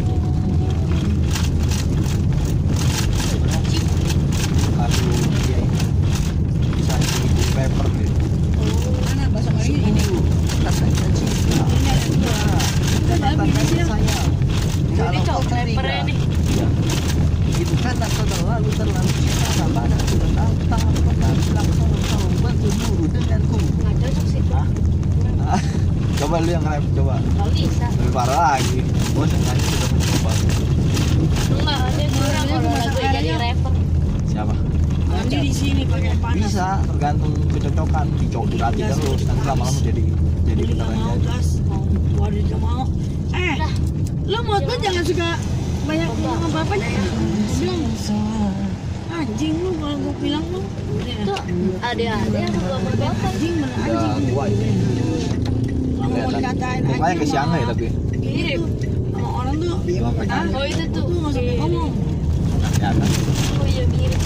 Lalu dia ini bisa di paper gitu. Mana bahasa Malingnya ini? Rasanya cinta. Ini ada dua. Kita dalam ini sih. Ini cok rappernya nih. Iya. Itu karena kau terlalu terlalu cinta sama aku dan tahu tak pernah bilang tolong tolong bantu dulu denganku. Nggak cocok sih. Hah? Ah, coba lu yang rap coba. Nggak bisa. Lebih parah lagi. Bosan kan sudah mencoba. Enggak, ada kurang Makanya kalau gua lagi masak jadi airnya. rapper. Siapa? Nanti di sini pakai panas. Bisa tergantung kecocokan. Dicok dilatih Gas terus cepet nanti lama-lama habis. jadi jadi Beli nggak beneran mau jadi. gas, mau gua ada nggak mau. Eh, Dah. lo muat banget jangan suka banyak ngomong sama bapaknya ya. Gua bilang anjing lu kalau gua bilang lu. Itu ada-ada yang sama bapak. Anjing mana Udah anjing. tua ini. Kalau mau dikatain Mukanya anjing kayak si Angga ya sama- tapi. Gitu. Sama orang tuh. Iya, Bapak. Ah, Oh itu tuh. tuh nggak usah ngomong. Ya kan. Oh iya mirip.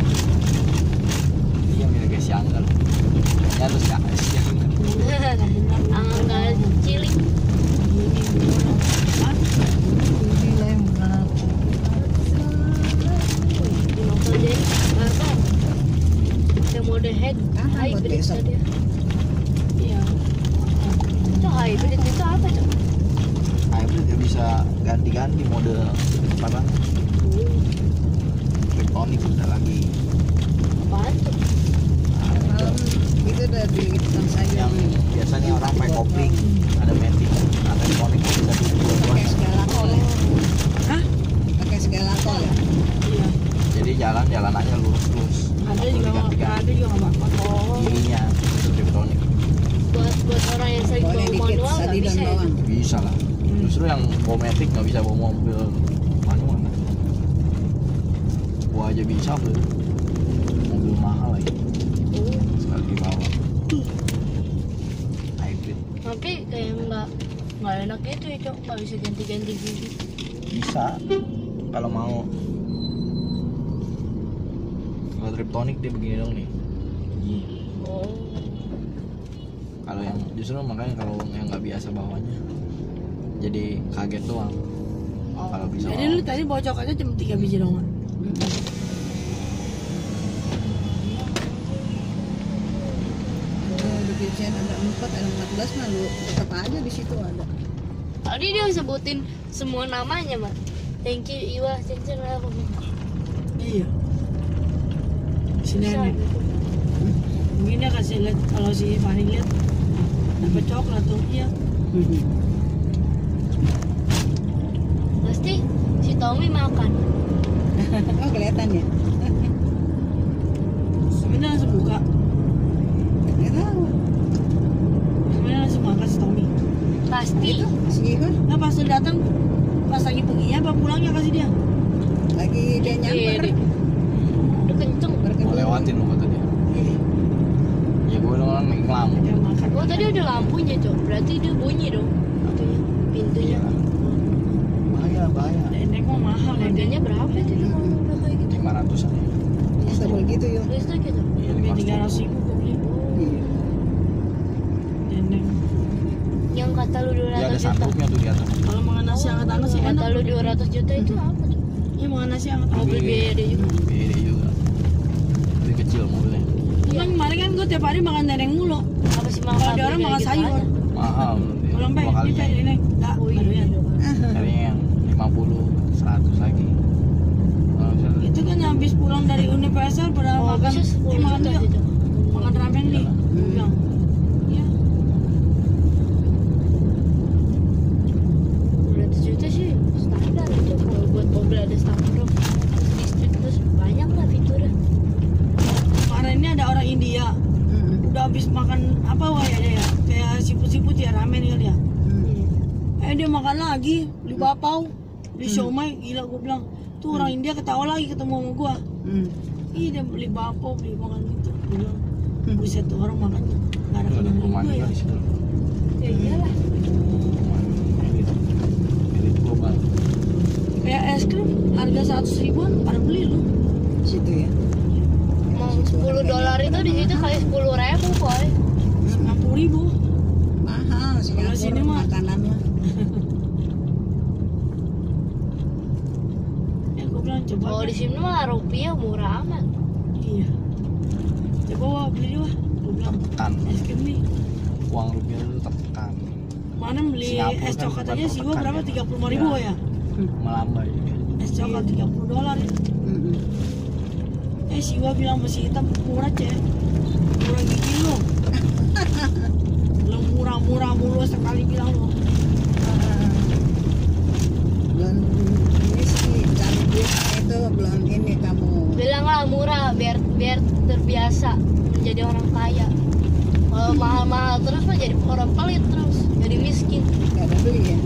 Iya mirip kayak si Angga. Ya terus kayak si Angga. Angga cilik. Ah, Di motor jadi apa? Yang mode head Kapan buat hybrid besok? tadi. iya. Itu hybrid itu apa tuh? Hybrid ya bisa ganti-ganti mode apa? Elektronik udah lagi. Apaan tuh? Nah, Malam itu udah di tukang sayur. yang biasanya orang pakai kopling ada matic ada elektronik bisa Pakai dua-duanya. segala tol ya. Hah? Pakai segala tol ya. Iya. Jadi jalan jalan aja lurus terus. Ada juga nggak- ada juga nggak apa-apa. Oh, Kirinya itu elektronik buat buat orang yang sering Boleh bawa dikit manual nggak sadi dan bisa ya? bawang. bisa lah. Justru yang bawa matic nggak bisa bawa mobil manual. Gua aja bisa beli mobil mahal lagi Oh, sekali dibawa. Hybrid tapi kayak nggak nggak enak gitu ya cok, nggak bisa ganti-ganti gigi. bisa kalau mau. Kalau triptonic dia begini dong nih. Iya. Oh, Kalau yang justru makanya kalau yang nggak biasa bawanya jadi kaget doang. Kalau bisa Jadi lu tadi bocok aja cuma tiga biji doang. Ada di kitchen ada empat, ada empat belas mah lu tetap aja di situ ada. tadi dia sebutin semua namanya mat. Thank you Iwa, cincin apa? Iya. Si Bisa nenek. gitu. Mungkin dia kasih lihat kalau si Fani lihat dapat coklat tuh. Iya. Pasti si Tommy makan. Oh kelihatan ya? Sebenarnya langsung buka. Nggak tahu. Sebenarnya langsung makan si Tommy. Pasti. Si Iva Nah pas dia datang, pas lagi perginya apa pulangnya kasih dia? lagi dia nyamper. Iya, udah kenceng. Mau Berkedul. lewatin lo kata dia. Ya gue doang lampu. Dia makan. Oh tadi ada lampunya cok, berarti dia bunyi dong. Itunya, pintunya. Bahaya, bahaya. Dendeng mah mahal ya. Harganya berapa itu kalau udah kayak gitu? lima ratusan. Bisa begitu yuk. Listrik gitu. Iya, Lebih lima tiga ratus ratus. ribu gue beli. Iya. Dendeng. Yang kata lu dua Ya ada ratus juta. sanduknya tuh di atas. Kalau makan nasi hangat-hangat sih Kata enak. lu dua ratus juta itu apa tuh? Iya makan nasi hangat. Oh beli biaya dia juga. Beda juga. Lebih kecil mobilnya. Cuman kemarin kan gue tiap hari makan dendeng mulu. Apa sih makan? Kalau ada orang makan sayur. Mahal. Belum pe, Dua ini kali. pe ini. Enggak, Oh iya. doyan. Carinya yang lima puluh, seratus lagi. Kalau misalnya Itu kan habis pulang dari Universal pada Oh makan bisa eh, sepuluh makan juta yuk. gitu. Makan ramen nih. Gue bilang. Iya. dua ratus juta sih standar itu kalau buat mobil ada starter listrik terus banyak lah fiturnya. Kemarin ini ada orang India. Udah habis makan apa wah ya dia ya? Kayak siput-siput ya ramen kali ya. Eh dia makan lagi, beli bapau, beli siomay, gila gue bilang. Tuh orang India ketawa lagi ketemu sama gua. Hmm. Ih dia beli bapau, beli makan gitu. Gue bilang, buset tuh orang makan tuh. Gak ada itu ada kenyang perumahan gue juga ya. di situ. Ya iyalah. Perumahan elit, elit global. Kayak es krim harga seratus ribuan pada beli lu. Situ ya. Mau sepuluh dolar itu di situ kayak sepuluh ribu boy. Sembilan puluh ribu. Mahal Kalau sini Singapura mah- makanan mah. Ya gue bilang coba. Kalau di sini mah rupiah murah amat. Iya. Coba wah beli wah. Gue bilang Tertekan. es krim nih. Uang rupiah itu tertekan. Mana beli Singapura es kan coklat bukan aja sih gua tertekan berapa ya. tiga puluh lima ribu Ya. ya. Melambai. Es coklat tiga puluh dolar ya. Mm-mm. Eh si gua bilang masih hitam murah cek. Murah gigi lo. Lo murah-murah mulu sekali bilang lo. Belum ini sih cari duitnya itu belum ini kamu. Bilang lah murah biar biar terbiasa menjadi orang kaya. Kalau mahal-mahal terus mah jadi orang pelit terus, jadi miskin. Gak ada duit ya.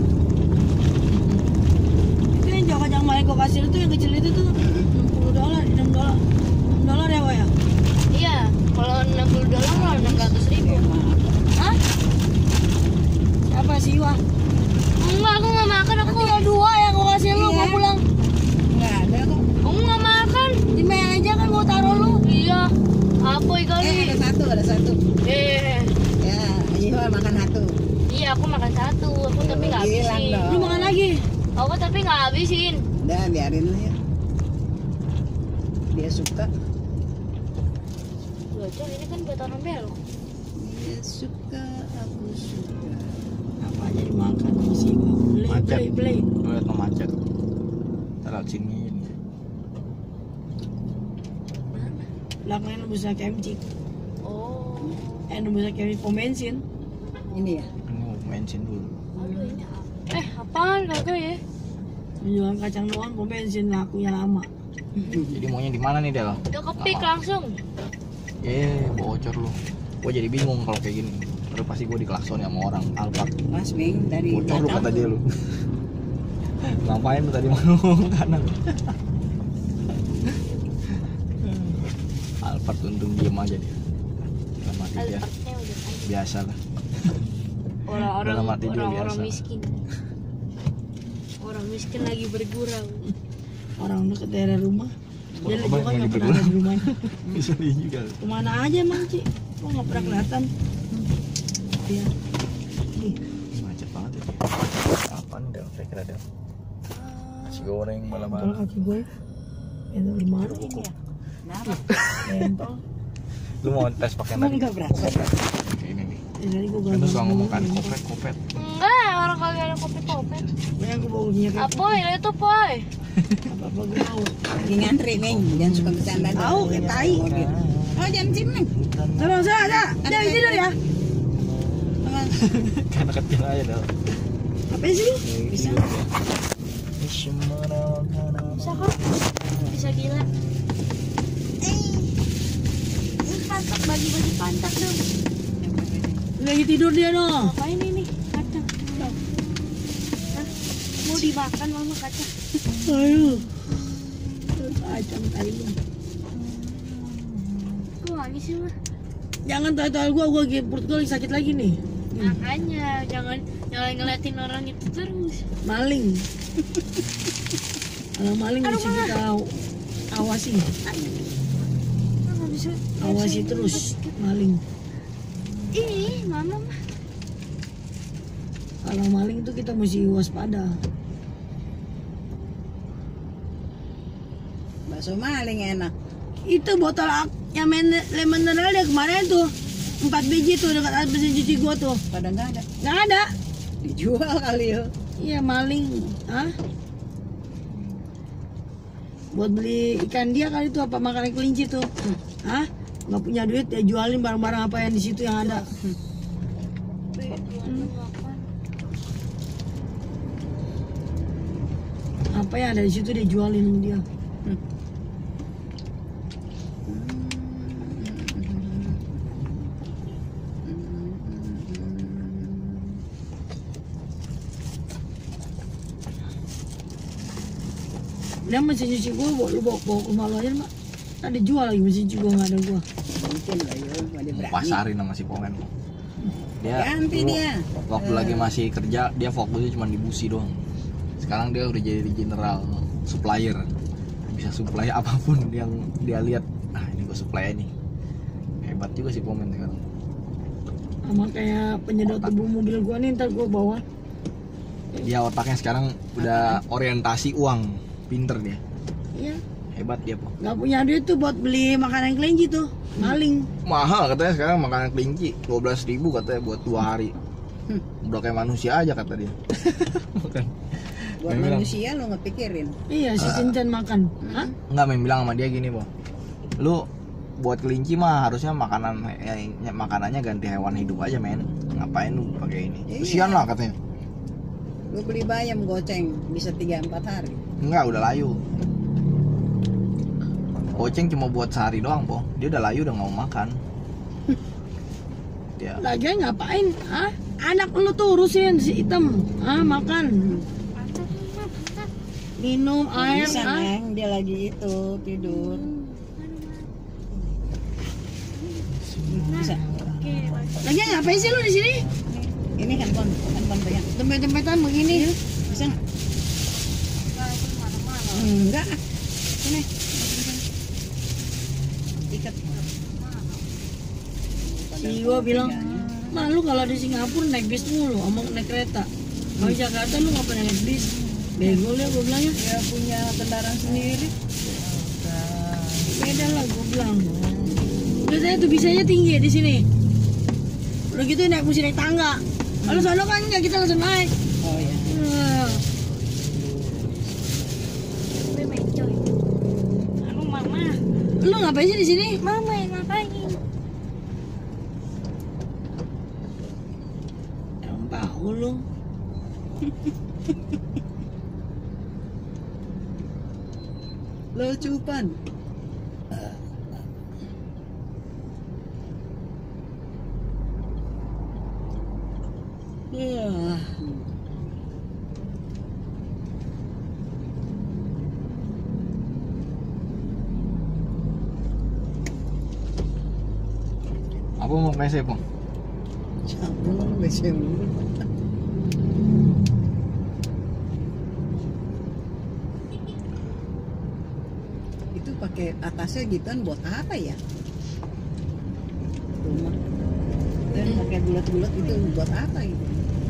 Itu yang coklat yang kemarin gua kasih itu yang kecil itu tuh enam puluh dolar, enam dolar. enam dolar ya, Wak ya? Iya, kalau enam puluh dolar mah enam ratus ribu. Hah? Siapa sih Wak? Enggak, aku nggak makan aku. Tinggal dua yang gua kasih lu, Iya. gua pulang. Nggak ada kok. Aku nggak makan. Di meja kan gua taruh lu. Iya, apa Eh kali? ada satu ada satu. Eh, Ya Iva makan satu. iya aku makan satu, aku tapi nggak Bilang habisin. dong. Lu makan lagi. Aku tapi nggak habisin. Udah biarin lah ya. Dia suka. Loh, Cok, ini kan buat orang belok. Dia suka, aku suka. Apa aja dimakan sama si Iwa. Beli, Macet. beli, beli. Lu liat mau macet. Taruh sini. Belakangnya nembus ke M C. Oh, Eh nembus ke pom bensin. Ini ya. Ini mau bensin dulu. aduh ini apa? Eh, apaan kagak ya? Menjual kacang doang pom bensin lakunya lama. Jadi maunya di mana nih Del? Udah kepik langsung. Eh, bocor lu. Gua jadi bingung kalau kayak gini. Terus pasti gua diklakson sama orang Alphard. Mas Ming dari Bocor lu belakang kata tuh. dia lu. Ngapain lu tadi mau kanan? Alphard untung diem aja dia. Dalam hati dia Alphardnya udah kan. biasa lah. Orang-orang Dalam hati dia orang-orang biasa. miskin. Orang miskin lagi bergurau. Orang dekat daerah rumah. Dia Orang juga rumah kan yang nggak pernah bergurau. ada di rumahnya. Bisa juga. Kemana aja emang Ci? Kok nggak pernah kelihatan? Iya. Ih, Macet banget ya. Apaan Del? Saya kira Del. Nasi goreng malam kalau kaki gue. Itu di mana ini ya? Kenapa? Lempel. Lu mau tes pakai Emang tadi? nggak berasa? Ini nih. Ya, tadi gue Kan lu suka ngomong kan kopet kopet. Enggak, orang kagak ada kopi-kopi. Banyak gue bau minyak. Apa itu, Poy? Apa-apa gue mau. Lagi ngantri Ming, jangan suka bercanda. Tahu, kayak tai. Oh jangan sini Ming. Tolong saya ada. Ada yang tidur ya? Emang Karena kecil aja dah. Apa sih lu? Bisa. Bisa kok? Bisa gila. Eh, ini pantat, bagi-bagi pantat dong. Lagi tidur dia no. Ngapain ini kacang? Hah? Mau dimakan mama kacang? Ayo. Kacang tadi lu. Kok wangi sih mah? Jangan tahu-tahu gua, gua lagi perut gua lagi sakit lagi nih. Makanya jangan jangan ngeliatin orang itu terus. Maling. Kalau maling Aduh, mesti Ma. kita awasi, Mama bisa. awasi terus maling. Ih, mama mah. Kalau maling itu kita mesti waspada. Bakso maling enak. Itu botol ak- yang men- lemon mineral dia kemarin tuh empat biji tuh dekat air mesin cuci gua tuh. Pada nggak ada. Nggak ada. Dijual kali ya. Iya maling. Hah? Buat beli ikan dia kali itu apa makanan kelinci tuh. Hah? Nggak punya duit dia jualin barang-barang apa yang di situ yang ada. Apa yang ada di situ dia jualin dia. Dia mesin cuci gua bawa lu bawa, bawa ke rumah lo aja mak. Ada jual lagi mesin cuci gua nggak ada gua. Mungkin lah ya. Mau dia Mau berani. pasarin sama si Pomen. Dia Ganti dulu, dia. waktu lagi masih kerja dia fokusnya cuma di busi doang. Sekarang dia udah jadi general supplier, bisa supply apapun yang dia lihat. Ah ini gua supply nih, hebat juga si Pomen sekarang. Sama kayak penyedot debu mobil gua nih ntar gua bawa. Dia otaknya sekarang udah orientasi uang, pinter dia, Iya. hebat dia po. Nggak punya duit tuh buat beli makanan kelinci tuh, maling. Mahal katanya sekarang makanan kelinci dua belas ribu katanya buat dua hari. Udah kayak manusia aja kata dia. Bukan. Buat Dia bilang, manusia lo nggak pikirin. Iya si Cincin makan. Hah? Enggak, main bilang sama dia gini po, lu buat kelinci mah harusnya makanan ya, makanannya ganti hewan hidup aja men, ngapain lu pakai ini? Iya. Kesian lah katanya. Lo beli bayam goceng bisa tiga empat hari. Enggak, udah layu. Goceng cuma buat sehari doang po, dia udah layu udah nggak mau makan. Dia Lagian ngapain? Hah? Anak lu tuh urusin si hitam. Ah makan, minum air. Bisa Ah. neng, dia lagi itu tidur. Bisa. Lagian ngapain sih lu di sini? Ini handphone, handphone banyak. Tempat-tempatan begini. Bisa nggak? Enggak. Sini. Ikat. Si gua bilang, "Ma lu kalau di Singapura naik bis mulu, sama naik kereta. Kalau di Jakarta lu nggak pernah naik bis." Bego ya gua bilangnya. Dia punya kendaraan sendiri. Beda lah gua bilang. Biasanya tuh bisanya tinggi di sini. Udah gitu naik mesti naik tangga. Kalau sono kan nggak, kita langsung naik. Oh ya. Nah, Gue mencoy. Aku mama. lu ngapain sih di sini? Mama yang ngapain? Yang tahu lu. Lo cupan. Wah. apa mau P C po? Cabul B C mulu. Itu pakai atasnya gituan buat apa ya? Rumah. Dan pakai bulat-bulat itu buat apa gitu?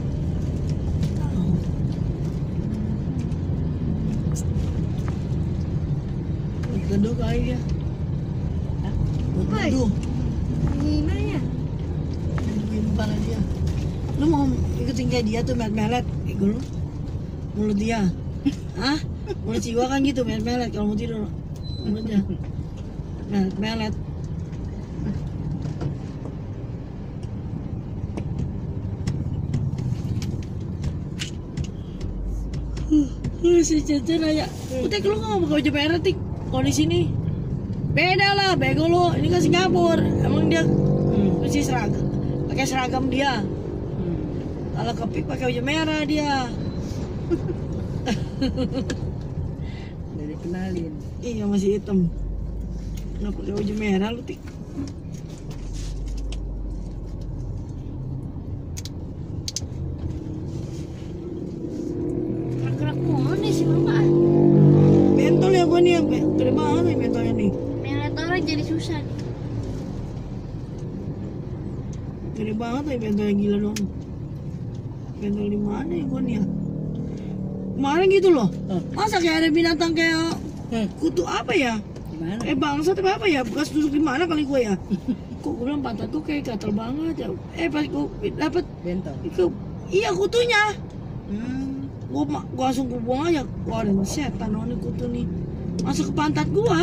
Teduh kali dia. Hah? Buat Woi. teduh. Gimana ya? Teduhin kepala dia. Lu mau ikutin kayak dia tuh melet-melet kayak lu. Mulut dia. Hah? Mulut si gua kan gitu melet-melet kalau mau tidur. Mulutnya. Melet-melet. Lu si Cece nanya, Utek lu nggak mau pakai baju merah tik? Kalau di sini beda lah, bego lu. Ini kan Singapura, emang dia Hmm. mesti seragam, pakai seragam dia. Hmm. Kalau ke Pik pakai baju merah dia. Udah dikenalin. Iya masih hitam. Nggak pakai baju merah lu tik. Gerak-gerak mana sih Bapak? Bentol ya gua nih, yang be- gede banget nih bentolnya nih. Lihat orang jadi susah nih. Gede banget nih bentolnya, gila dong. Bentol di mana ya gua nih ya? Kemarin gitu loh. Oh. Masa kayak ada binatang kayak Hmm. kutu apa ya? Gimana? Eh bangsat apa apa ya? Bekas duduk di mana kali gue ya? Kok gue bilang pantat gue kayak gatel banget ya. Eh pas gue dapet Bentol. itu, iya kutunya. Hmm. Gue gue langsung gue buang aja. Wah ada setan oh, nih kutu nih. Masuk ke pantat gue.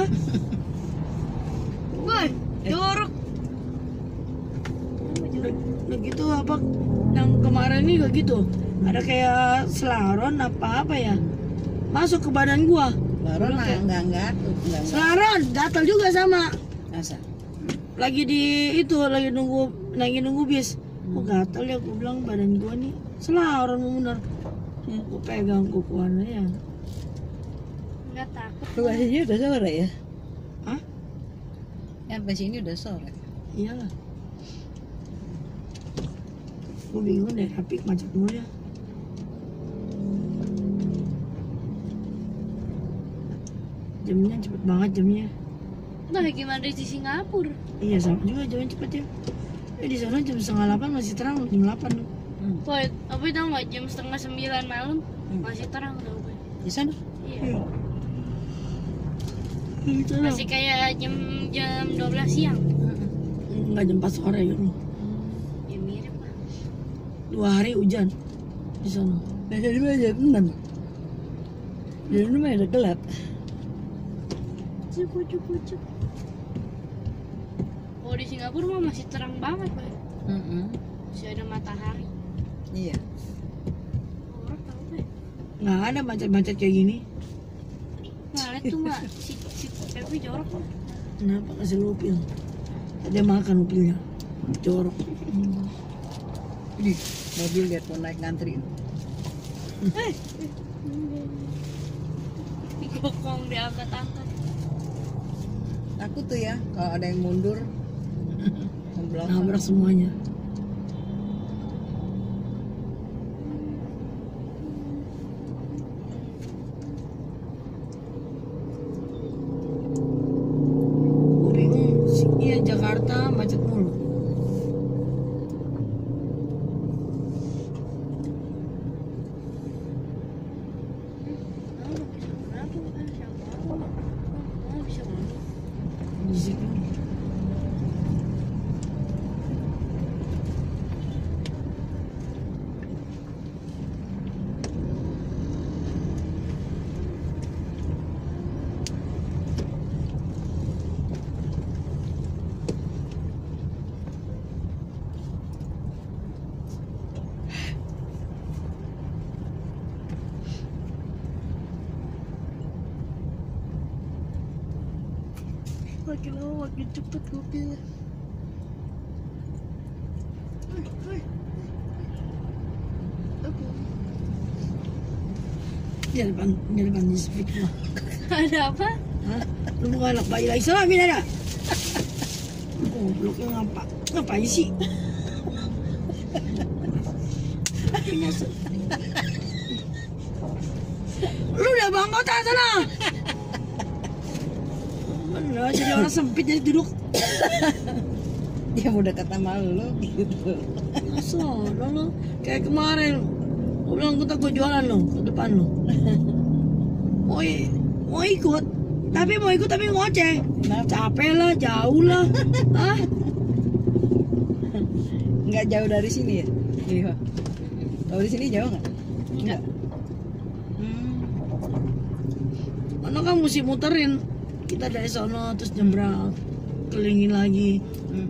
Woi, jorok. Udah, udah gitu apa? Yang kemarin nih gak gitu. Ada kayak selaron apa apa ya? Masuk ke badan gue. Baru nah, enggak enggak tuh, enggak enggak. Selaron gatel juga sama. Masa? Lagi di itu lagi nunggu lagi nunggu bis. Kok gatel ya, gue bilang badan gua nih selaron bener. Gue pegang kukuannya ya. Enggak takut. Lu akhirnya udah sore ya? Hah? Sampai sini udah sore. Iyalah. Gue bingung deh, Apik macet mulu ya. Jamnya cepet banget jamnya. Nah, gimana di Singapura? Iya sama juga jamnya cepet ya. Eh di sana jam setengah delapan masih terang, jam delapan tuh. Hmm. Woi, tapi tau nggak jam setengah sembilan malam Hmm. masih terang tau gue. Di sana? Iya. Gitu lah. Masih kayak jam jam dua belas siang. Enggak jam empat sore gitu. Ya mirip lah. Dua hari hujan di sana. Biasa di mana jam enam. Jam enam udah gelap. Cukup cukup cukup. Oh di Singapura mah masih terang banget, Pak. Mm-mm. Masih ada matahari. Iya. Orang tahu Pak. Nggak ada macet-macet kayak gini. Nah, lihat tuh Mak, si si Pepe jorok Pak. Kenapa kasih lu upil? Dia makan upilnya. Jorok. Di mobil lihat mau naik ngantri. Digokong diangkat-angkat. Aku tuh ya kalau ada yang mundur membelakang. Nabrak semuanya. Gue bingung, si- iya Jakarta macet mulu. Oh, bisa berapa kan siapa? Oh, bisa berapa? Di situ. Makin lama makin cepet kopinya. Di depan, di depan di speak gua. Ada apa? Hah? Lu bukan anak bayi lagi salamin ada? Gobloknya ngapa? Ngapain sih? Punya se- Lu udah bangkot ah sana. Bener, jadi orang sempit jadi duduk. Dia mau dekat sama lu gitu. Sono lo, kayak kemarin. Gue bilang gue takut jualan lo ke depan lo. Mau i- mau ikut, tapi mau ikut tapi ngoceh. Kenapa? Capek lah, jauh lah. Hah? Nggak jauh dari sini ya? Iya. Kalau di sini jauh nggak? Nggak. Hmm. Mana kan mesti muterin. Kita dari sono terus nyebrang, kelilingin lagi. Hmm.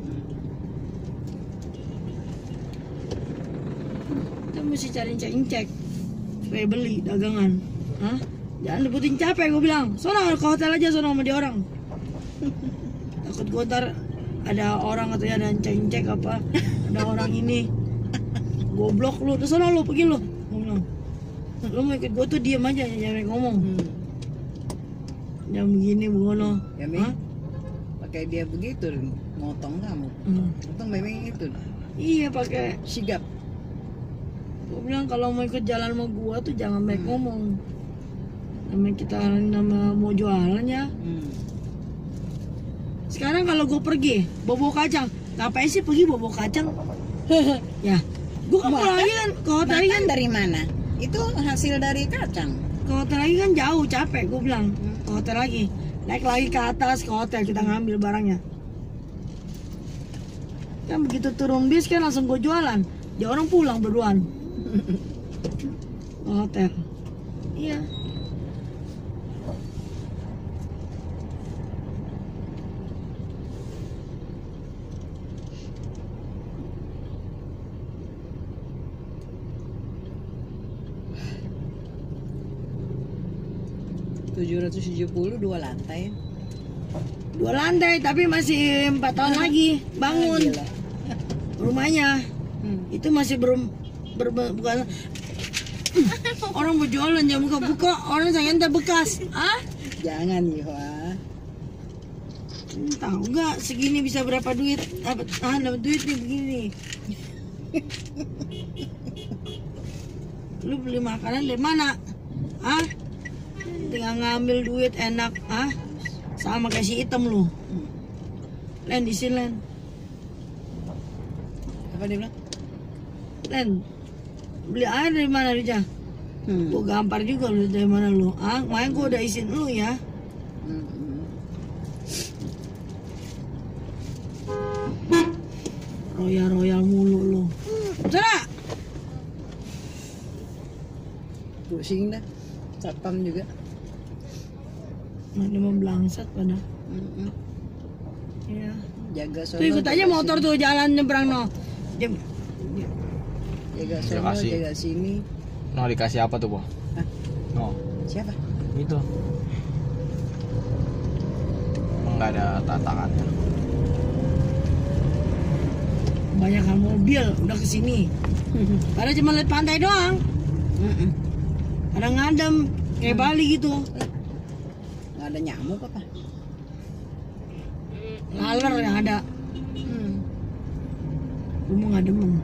Kita mesti cari cek-cek supaya beli dagangan. Hah? Jangan dibutin capek gue bilang. Sono ke hotel aja sono sama dia orang. Takut gue ntar ada orang katanya ada cek-cek apa, ada orang ini. Goblok lu, terus sono lu pergi lu. Gue bilang. Lu mau ikut gue tuh diem aja, jangan ngomong. Hmm. Yang begini begono. Ya, Mi. Pakai dia begitu, motong kamu. Hmm. Motong memang itu. Iya pakai. Sigap. Gue bilang kalau mau ikut jalan sama gua tuh jangan banyak ngomong. Namanya kita nama mau jualan ya. Hmm. Sekarang kalau gue pergi bobo kacang, ngapain sih pergi bobo kacang? Ya, gue kan pulang lagi kan ke hotel lagi kan Makan dari mana? Itu hasil dari kacang. ke hotel lagi kan jauh capek. Gue bilang ke hotel lagi, naik lagi ke atas ke hotel kita ngambil barangnya. Kan begitu turun bis kan langsung gue jualan. Dia orang pulang berduaan ke hotel. Iya. tujuh ratus tujuh puluh dua lantai. Dua lantai tapi masih empat tahun lagi bangun Ah, gila. rumahnya. Hmm. Itu masih belum ber, ber- bukan orang berjualan jam buka-buka orang sayang tak bekas. Ah? Jangan Iwa. Hmm, tahu nggak segini bisa berapa duit? Dapat ah dapat duit nih begini. Lu beli makanan dari mana? Ah? Tinggal ngambil duit enak, ah? Sama kayak si hitam lu. Len di sini Len. Apa dia bilang? Len. Beli air dari mana Rija? Hmm. Gua gampar juga lu dari mana lu? Ah, main gua udah izin lu ya. Hmm. Royal-royal mulu lu. Sana. Pusing dah. Satpam juga. Mana mau belangsat pada. Hmm. Iya. Jaga sono. Tuh ikut aja jaga motor sini. tuh jalan nyebrang no. Dia, Jaga Terima sono, kasih. jaga sini. No dikasih apa tuh, Po? Hah? No, Siapa? itu. Emang nggak ada tatakannya. kebanyakan mobil udah kesini. Padahal cuma lihat pantai doang. Mm-mm. Ada ngadem kayak Bali gitu. Nggak ada nyamuk apa? Laler yang ada. Hmm. Gue mau nggak demen.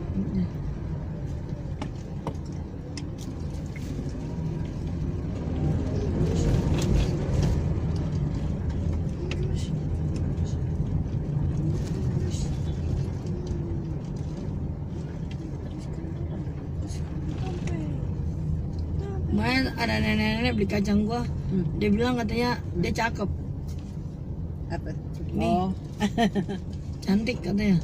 Kemarin ada nenek-nenek beli kacang gua. Hmm. Dia bilang katanya dia cakep, Apa? Nih. Oh, cantik katanya.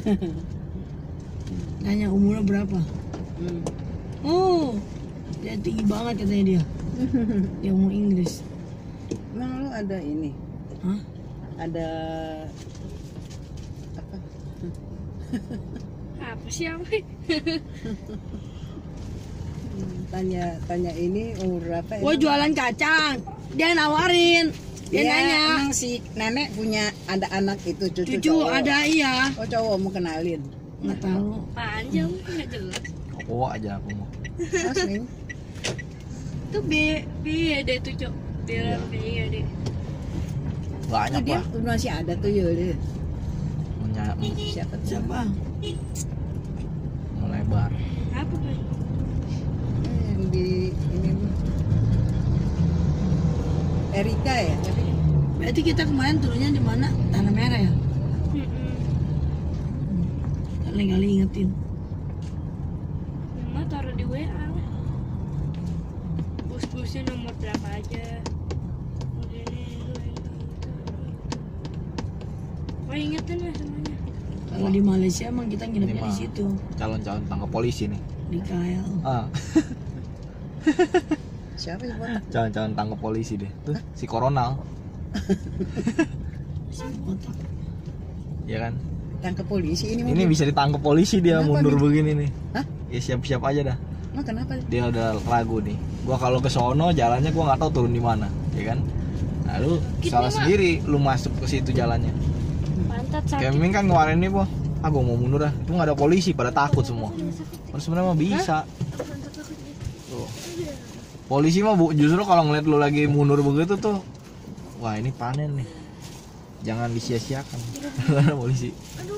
Tanya umurnya berapa? hmm. Oh, dia tinggi banget katanya dia. Dia ngomong Inggris. Emang lu ada ini? Hah? Ada apa? Apa sih apa? Hmm, Tanya tanya ini umur berapa? Gua jualan kacang. Dia nawarin. Dia Iya, nanya. emang si nenek punya ada anak itu cucu, Cucu cowok. ada iya. Oh cowok mau kenalin. Nggak tahu. Panjang nggak jelas. Bawa aja aku mau. Asli. Itu B B ya deh tuh cok. Dia B ya deh. Banyak Dia lah. tuh masih ada tuh ya dia. Menya- Siapa tuh? Siapa? melebar. Apa tuh? Eh, yang di ini tuh. Erika ya? Tapi Berarti kita kemarin turunnya di mana? Tanah Merah ya? Kali-kali ingetin. Mama taruh di W A lah. Bus-busnya nomor berapa aja. Udah nih, gue itu. Wah ingetin lah semuanya. Kalau di Malaysia emang kita Ini nginepnya mah di situ, calon-calon tangkap polisi nih. di K L. Ah, siapa sih buat? calon-calon tangkap polisi deh. Tuh si Koronal, Si kotak. ya kan? Tangkap polisi ini. Ini bisa ditangkap polisi dia Kenapa mundur gitu? begini nih. Hah? Ya siap-siap aja dah. Oh, kenapa? Dia udah ragu nih. Gua kalau ke sono jalannya gua nggak tahu turun di mana, ya kan? Nah, lu salah sendiri lu masuk ke situ jalannya. Pantat sakit. Keming kan kemarin nih, po. Ah, gua mau mundur ah. Itu nggak ada polisi, pada takut semua. Kan sebenarnya mah bisa. Tuh. Polisi mah bu, justru kalau ngeliat lu lagi mundur begitu tuh, wah ini panen nih. Jangan disia-siakan. Karena polisi.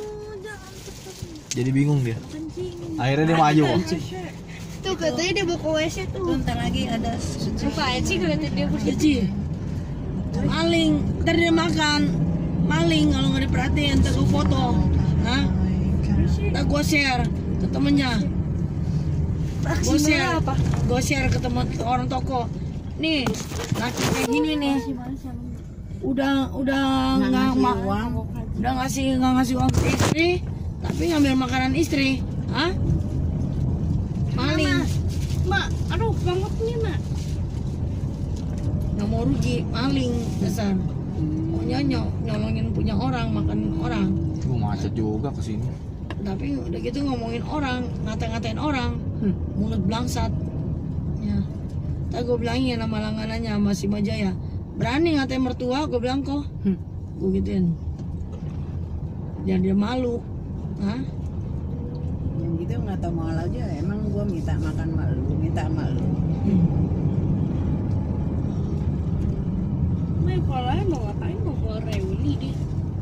Jadi bingung dia. Akhirnya dia maju. Tuh katanya dia mau ke W C tuh. Tuh, ntar lagi ada Apaan sih katanya dia bersih. Cici, maling, ntar dia makan, maling kalau nggak diperhatiin, ntar gue foto, nah, ntar gue share ke temennya, gue share, gue share ke temen ke orang toko, nih, laki kayak gini nih, udah udah nggak ma, udah ngasih nggak ngasih uang ke istri, tapi ngambil makanan istri, ah, maling. Mak, aduh banget nih mak. Nggak mau rugi, maling dasar. Maunya ny- nyolongin punya orang, makan orang. Gua macet juga ke sini. Tapi udah gitu ngomongin orang, ngata-ngatain orang, Hmm. mulut blangsat. Ya. Tak gue bilangin nama langganannya sama si Majaya. Berani ngatain mertua, gue bilang kok. Hmm. Gue gituin. Jangan dia malu. Hah? yang gitu nggak tahu mau aja. Emang gua minta makan malu, minta malu. Hmm. Mak, kalau mau ngapain mau ke reuni dia?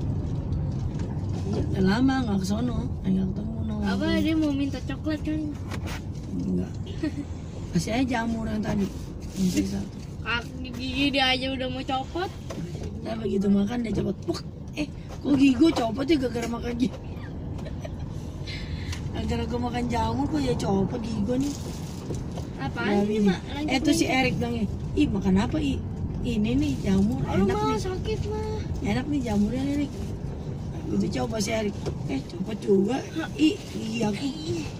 Udah lama nggak kesono, nggak ketemu no. Apa dia mau minta coklat kan? Enggak. Kasih aja jamur yang tadi. Yang sisa. Kaki gigi dia aja udah mau copot. Saya begitu makan dia copot. Puk. Eh, kok gigi gue copot ya gara-gara makan gigi. Gara-gara gue makan jamur kok ya copot gigi gue nih. Apaan Dari sih ini. mak? Lanjut Eh, itu si lagi. Erik bilangnya, ih makan apa i? Ini nih jamur, Oh, enak mah nih. sakit mah. Enak nih jamurnya nih, Erik. Gitu coba si Erik. Eh, copot juga. Ih, gigi aku.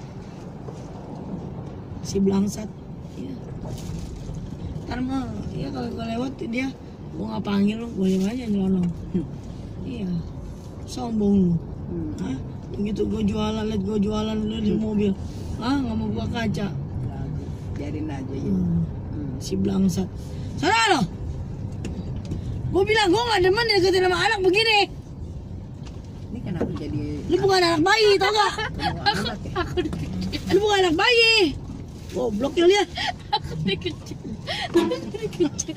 Si Blangsat. Iya. Ntar mah, iya kalau gue lewat dia, gue nggak panggil lu, boleh aja nyelonong. Iya, sombong lu. Hmm. Hah? Begitu gue jualan, liat gue jualan lu di mobil. Ah, nggak mau buka kaca. Lagu. Biarin aja ya. Hmm. Hmm. Si Blangsat. Sana lo. Gue bilang gue nggak demen deketin sama anak begini. Ini kenapa jadi Lu bukan anak bayi, tau gak? kedua anak ya? Aku dikecil. Lu bukan anak bayi. Goblok ya lihat. Aku dikecil. Aku dikecil.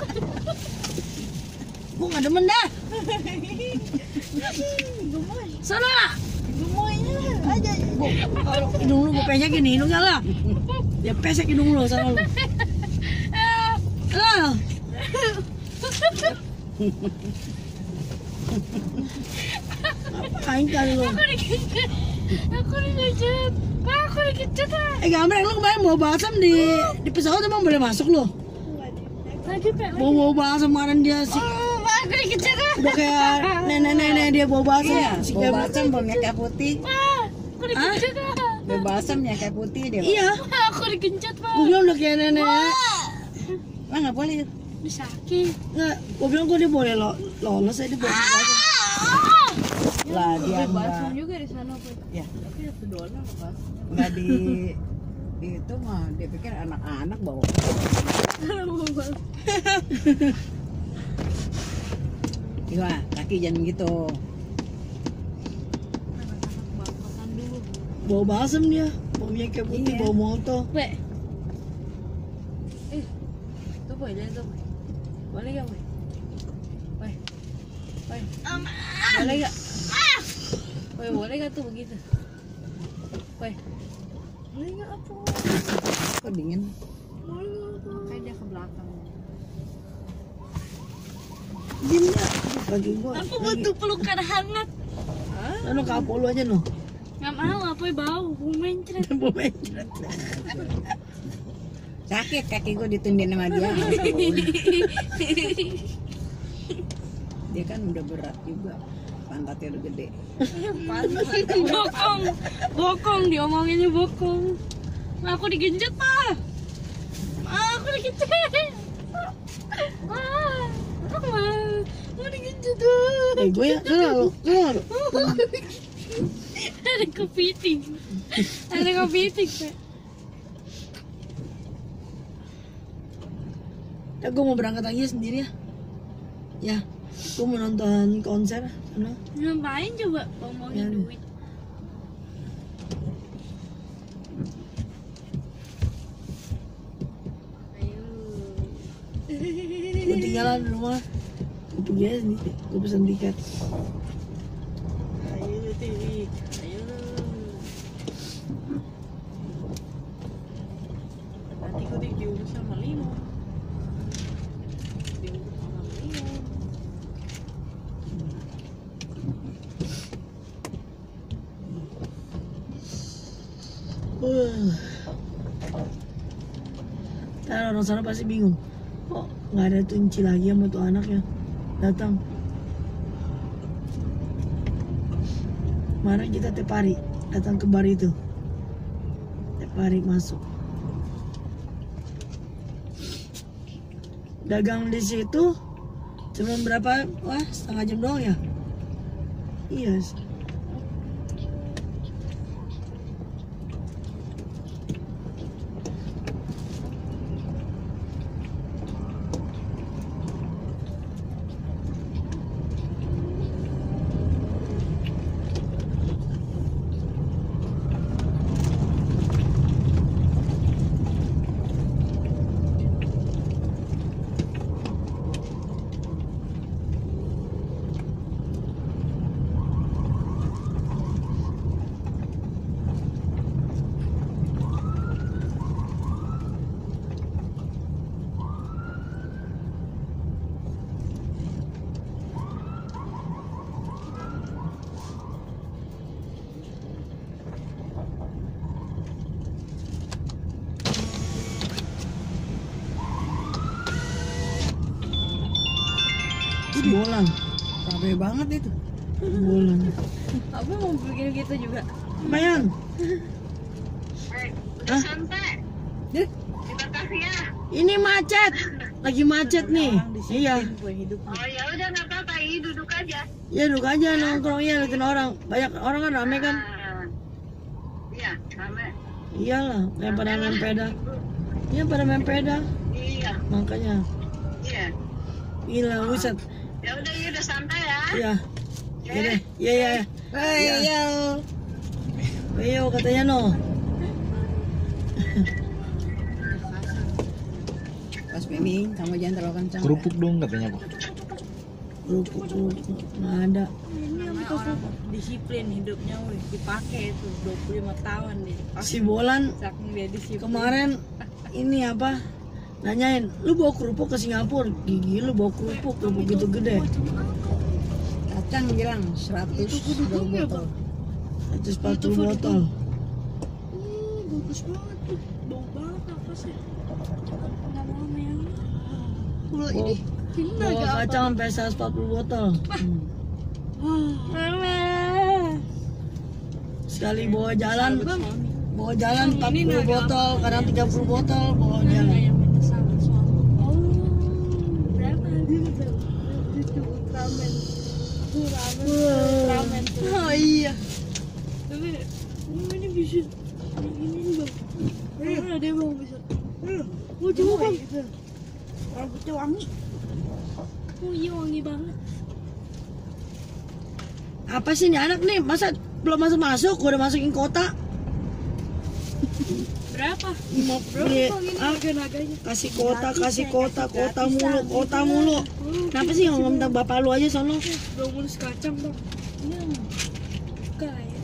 Gue nggak demen dah. Sana. Gemoynya aja. Gua, kalau hidung lu gue pesekin nih hidungnya lah. Ya pesek hidung lu sana lu. Lah. Ngapain kali lu? Aku dikecil. Aku dikecil. Pak, aku dikecil ah. Eh gambreng lu kemarin bawa balsam di di pesawat emang boleh masuk lu? Lagi pak. Bawa bawa balsam kemarin dia si Oh, Pak, aku dikecil ah. udah kayak nenek-nenek dia bawa balsam. Iya, Si bawa gambreng. balsam bawa kayak putih. Pak, aku dikecil ah. Bawa balsam ya kayak putih dia. Iya. Pak, aku dikencet pak. Gue bilang udah kayak nenek. Lah nggak boleh. Sakit. Nggak, gue bilang kok dia boleh lo lolos aja dia boleh balsam. Lah dia Balsam nggak juga di sana pak. ya Tapi satu dolar pak. nggak di itu mah dia pikir anak-anak bawa. Iya, kaki jangan gitu. Makan dulu. Bawa balsam dia, bawa minyak kayak putih, Iya. bawa moto. Weh. Eh. Tuh boy, lihat tuh. Boy. Boleh gak, boy? Boy. Boy. Boleh gak? Boy, boleh gak tuh begitu? Boy. Boleh gak apa? Kok dingin? Boleh gak apa? Kayak dia ke belakang. Diem dah, kaki gua. Aku butuh pelukan hangat. Lalu kapok lu aja noh. Gak mau, apa bau? Bau mencret. Bawa mencret. Sakit kaki gue ditundin sama dia. Dia kan udah berat juga. Pantatnya udah gede. Bokong. Bokong, diomonginnya bokong. Nah, aku digenjot, Pak. Ah, aku digenjot. Ah, aku mau digenjot. Eh gue ya, sana lu, sana lu. Ada kepiting. Ada kepiting, Pak. Ya gue mau berangkat lagi sendiri ya. Ya, gue mau nonton konser sana. Ngapain coba ngomongin Ya. duit? Ayo. Gue tinggalan di rumah. Gue pergi aja sendiri. Gue pesen tiket. Ayo lu Tiwi. Ayo lu. Nanti gue di- diurus sama Limo. Diurus sama Limo. Uh. Ntar orang sana pasti bingung. Kok nggak ada tuh Inci lagi sama tuh anaknya datang. Kemarin kita tiap hari datang ke bar itu. Tiap hari masuk. Dagang di situ cuma berapa? Wah, setengah jam doang ya? Iya. Bolan, Capek banget itu. bolan. Apa mau bikin gitu juga? Lumayan. Hah? Deh, Ini macet. Lagi macet nih. Iya. Gue hidup. Oh ya udah nggak apa-apa, ini duduk aja. Ya duduk aja nongkrong ya liatin orang. Banyak orang kan rame kan. Ah, iya, rame. Iyalah, kayak pada main peda. Iya pada main peda. Iya, Makanya. iya. Gila, buset. Ya udah, ya udah santai ya. Iya. Iya deh. Iya iya. iya. Hei, yo. Ayo katanya no. Pas Miming, kamu jangan terlalu kencang. Kerupuk dong katanya kok. Kerupuk kerupuk nggak ada. Namanya orang disiplin hidupnya, wih. Dipakai itu dua puluh lima tahun deh. Si Bolan Saking dia disiplin. kemarin ini apa? Nanyain, lu bawa kerupuk ke Singapura? Gigi lu bawa kerupuk, kerupuk gitu gede. Kacang bilang seratus dua botol. seratus empat puluh botol. Uh, bagus banget tuh. Bau banget apa sih? Nggak mau yang Bawa, bawa kacang sampai seratus empat puluh botol. Sekali bawa jalan, bawa jalan empat puluh botol, kadang tiga puluh botol bawa jalan. Oh, berapa harganya? Itu Ultraman. Ultraman. Ultraman. Oh iya. Tapi ini bisa ini bang. Mana ada bang bisa? Oh coba bang. Rambutnya wangi. Oh iya wangi banget. Apa sih ini anak nih? Masa belum masuk masuk, gua udah masukin kota. Berapa? Mau beli, ah, Tenaga-naganya. kasih kota, kasih kota, kota mulu, kota mulu. Kenapa sih ngomong tentang bapak lu aja sono? Belum mulus kacang bang. Iya. Kayak.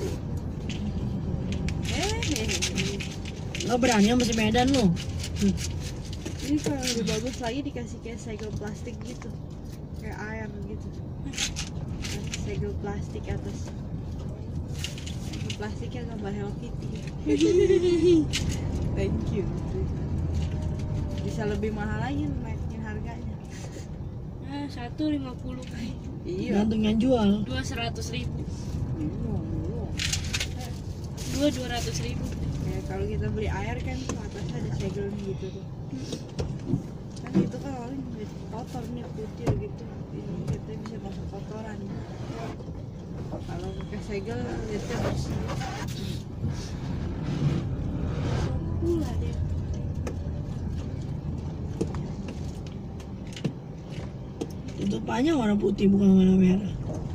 Eh. Nggak berani sama si Medan lu. Ini kalau lebih bagus lagi dikasih kayak segel plastik gitu, kayak air gitu. Segel plastik atas. Segel plastiknya gambar Hello Kitty. Thank you. Bisa lebih mahal lagi naikin harganya. Nah, satu lima puluh kayak. Iya. Gantung yang jual. Dua seratus ribu. Dua dua ratus ribu. Ya kalau kita beli air kan atasnya ada segel gitu tuh. Kan itu kan paling kotor nih kutil gitu. Ini kita bisa masuk kotoran. Kalau pakai segel lihatnya bersih. Pula dia. Tutupannya warna putih bukan warna merah.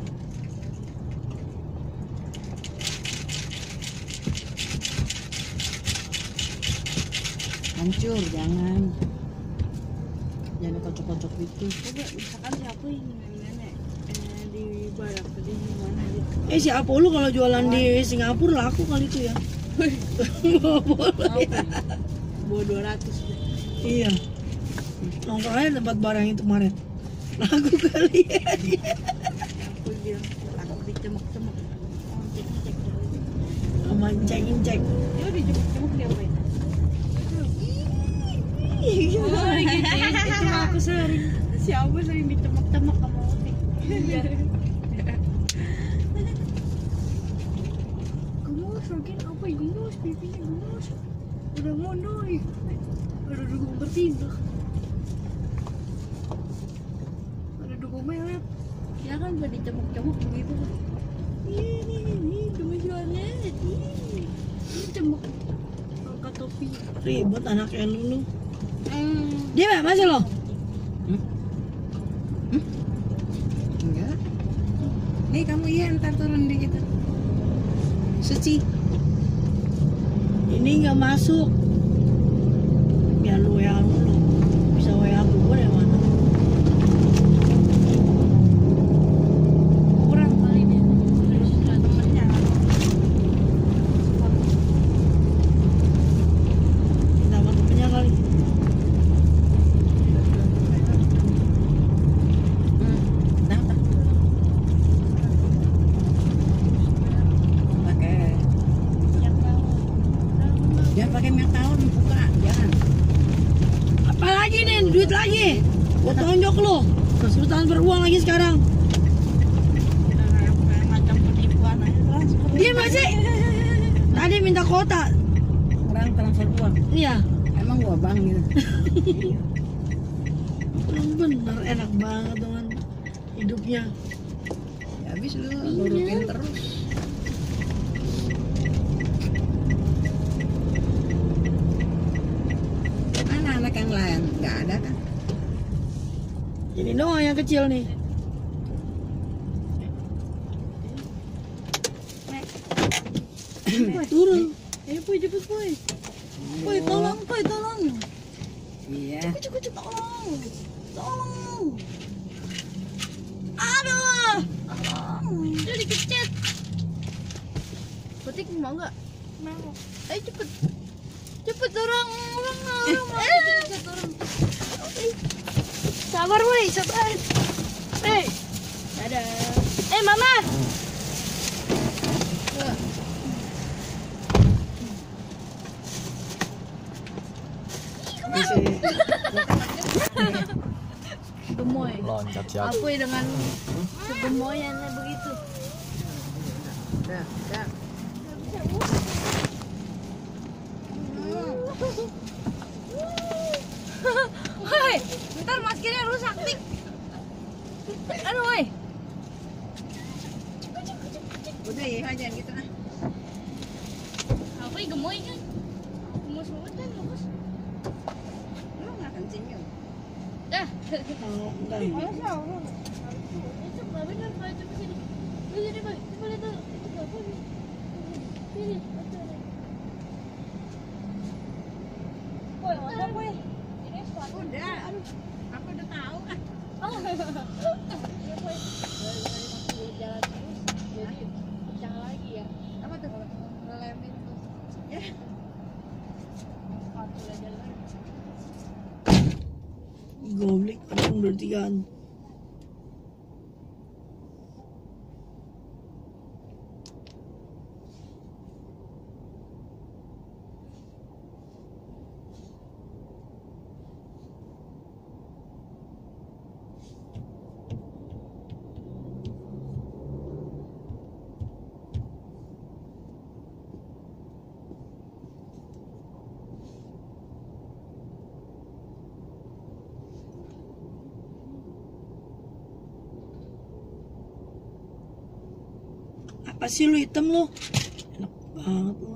Hancur, jangan. Jangan kocok-kocok gitu. Coba misalkan siapa yang nenek eh, di barak tadi di mana gitu. Eh si Apollo kalau jualan di Singapura laku kali itu ya. Boleh. Bawa dua ratus deh. Iya. Nongkrong aja tempat barang itu kemarin. Laku kali ya dia. Aku bilang aku dicemek-cemek. Oh, cek-cek dulu. Sama cek-cek. Dia dicemek-cemek dia apa ya? Iya. Oh, gitu. Itu mah aku sering. Siapa sering dicemek-cemek sama Oti? Iya. Gemes, mungkin apa ya? Gemes, pipinya gemes. Udah mondoi. Udah dukung bertindak. Ada dukung melet. Ya kan gak dicemek-cemek begitu kan? Ini, ini, gemesannya. Ini cemek. Angkat topi. Ribet anaknya lu lu. Hmm. Dia mah masih lo. Enggak. Nih kamu iya ntar turun dikit. Suci. Ini nggak masuk. Biar lu ya lu lu. Bisa W A gue dari mana? Kurang kali ini. Terus temennya. Minta sama temennya kali. Kenapa? Pakai. Yang tahu. Jangan pakai minyak tawon buka, jangan. Apalagi nih, duit lagi. Gua tonjok lu. Terus transfer uang lagi sekarang. Kayak macam penipuan aja transfer. Dia masih. Tadi minta kuota. Orang transfer uang. Iya. Emang gua bang gitu. Bener enak banget teman hidupnya. Ya, habis lu ngurutin terus. Mana anak yang lain? Nggak ada kan? Ini doang yang kecil nih. Turun. Eh, Puy, cepet, Puy. Puy, tolong, Puy, tolong. Iya. Cukup, cukup, tolong. Tolong. Aduh. Tolong. Dia dikecet. Petik mau nggak? Mau. Ayo cepet. Cepet dorong, orang, orang mau dikecet orang. Sabar, Puy, sabar. Eh. Dadah. Eh, Mama. Gemoy. Loncat siapa? Apa ya dengan kegemoyannya begitu? Udah, udah. Hei, ntar maskernya rusak tik. Aduh, woi. Udah ya, jangan gitu ah. Apa ya gemoy kan? Gemes banget kan, gemes. Lu nggak kencing ya? Dah. Mau enggak? Ayo sih, orang. Itu nggak benar, Pak. Coba sini. Lu sini, Pak. Coba lihat tuh. Itu apa nih? Sini. Woi, apa, Woi? Ini sepatu. Udah. Aku udah tahu kan. Oh. Ya, Woi. Dari jalan terus, jadi pecah lagi ya. Apa tuh? Ngelemin tuh. Ya. Sepatu udah jalan. Goblok, aku udah tigaan. Apa sih lu hitam lu? Enak banget lu.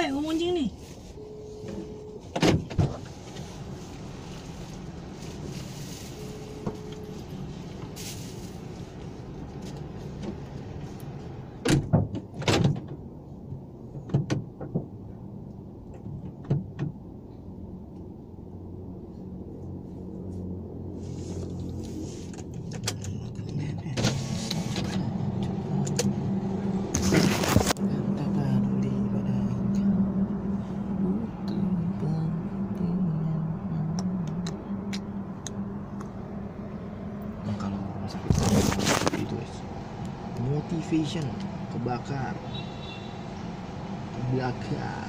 gua mancing nih. Nah, kalau sakit itu guys, motivation kebakar kebakar.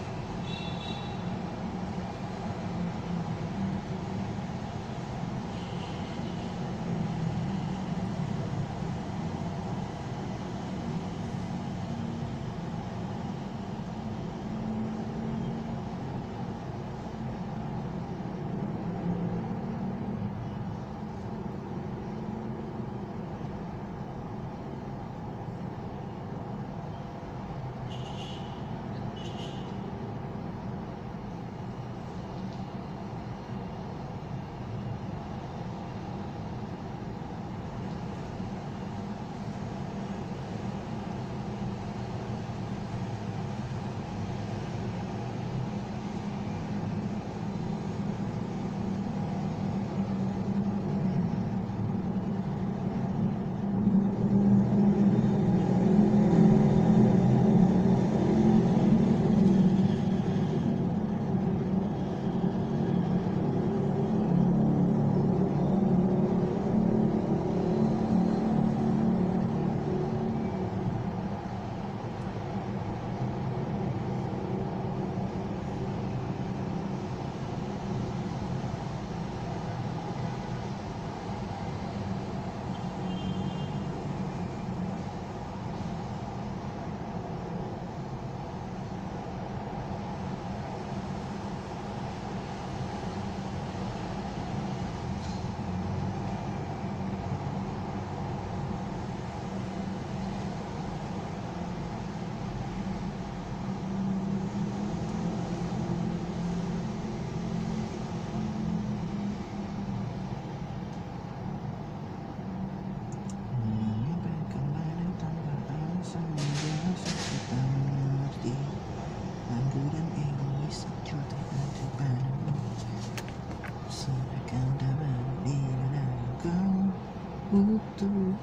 Butuh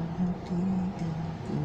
perhatianku.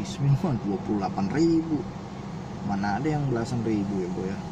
habis minuman dua puluh delapan ribu. Mana ada yang belasan ribu ya boy ya.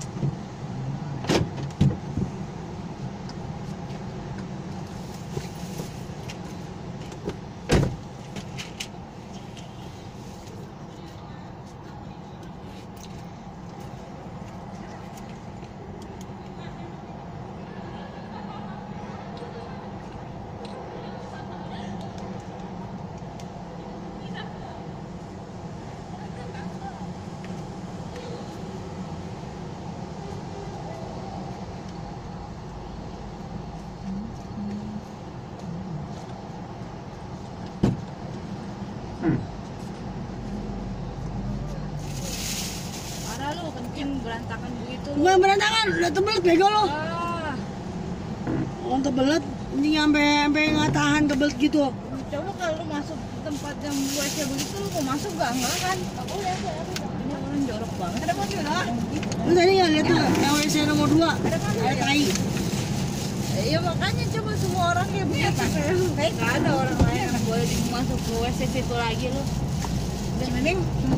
Parah lu kencing berantakan begitu. Bukan berantakan, udah tebelet bego lo. Ah, Orang tebelet, ini sampai sampai nggak tahan tebelet gitu. coba kalau lu masuk tempat yang W C begitu lu mau masuk gak? Enggak kan? Gak boleh. Ini orang jorok banget. Ada mobil lah. Lu tadi nggak lihat tuh yang W C nomor dua ada tai. Iya makanya coba semua orang kayak begitu. Kayak gak ada orang lain yang boleh masuk ke W C situ lagi lu. Dan mending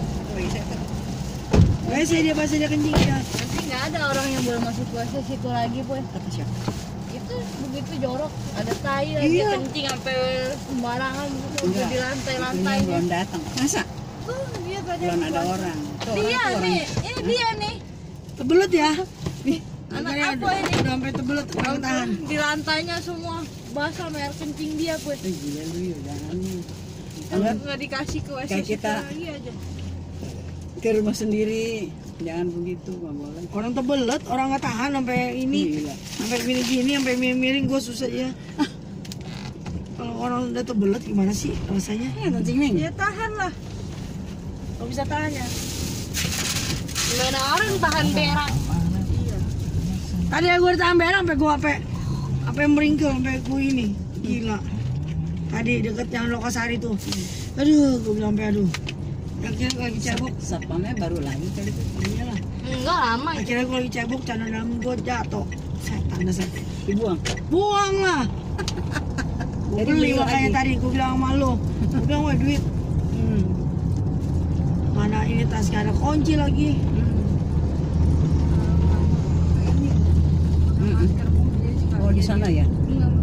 W C dia pasti dia kencing ya. nanti nggak ada orang yang boleh masuk ke W C situ lagi boy. Kata siapa? Itu begitu jorok, ada tai lagi Iya. kencing sampai sembarangan gitu udah di lantai-lantai. Itunya belum datang. Masa? Tuh dia tadi Belum ada keluar. orang. Tuh, Dia orang tuh nih, orang. ini dia nih. Tebelet ya. Nih, Anak Makanya apa udah- ini? Udah sampai tebelet nggak tahan. Di lantainya semua basah sama air kencing dia boy. eh, gila lu ya, jangan nih. Kalau Anggap nggak dikasih ke W C kayak situ kita. lagi aja. ke rumah sendiri. Jangan begitu, nggak boleh. Orang tebelet, orang nggak tahan sampai ini, Gila. sampai gini-gini, sampai miring-miring, gue susah ya. Ah. Kalau orang udah tebelet gimana sih rasanya? Ya, kencing nih. Ya tahan lah. Kalau bisa tahan ya. Gimana orang tahan berak? Tadi gue tahan berak sampai gue apa, apa meringkel sampai gue ini, gila. Tadi deket yang Lokasari tuh, aduh, gue bilang sampai aduh. Akhirnya gue lagi cebok, Satpamnya baru lagi kali itu. iyalah. Enggak lama. Akhirnya gue lagi cebok, celana dalam gue jatuh. Setan dasar. Dibuang. Buang lah. Gue Jadi beli beli makanya lagi. tadi gue bilang sama lo, gue bilang wah duit. Hmm. Mana ini tas gak ada kunci lagi. Mm-mm. Oh, di sana ya?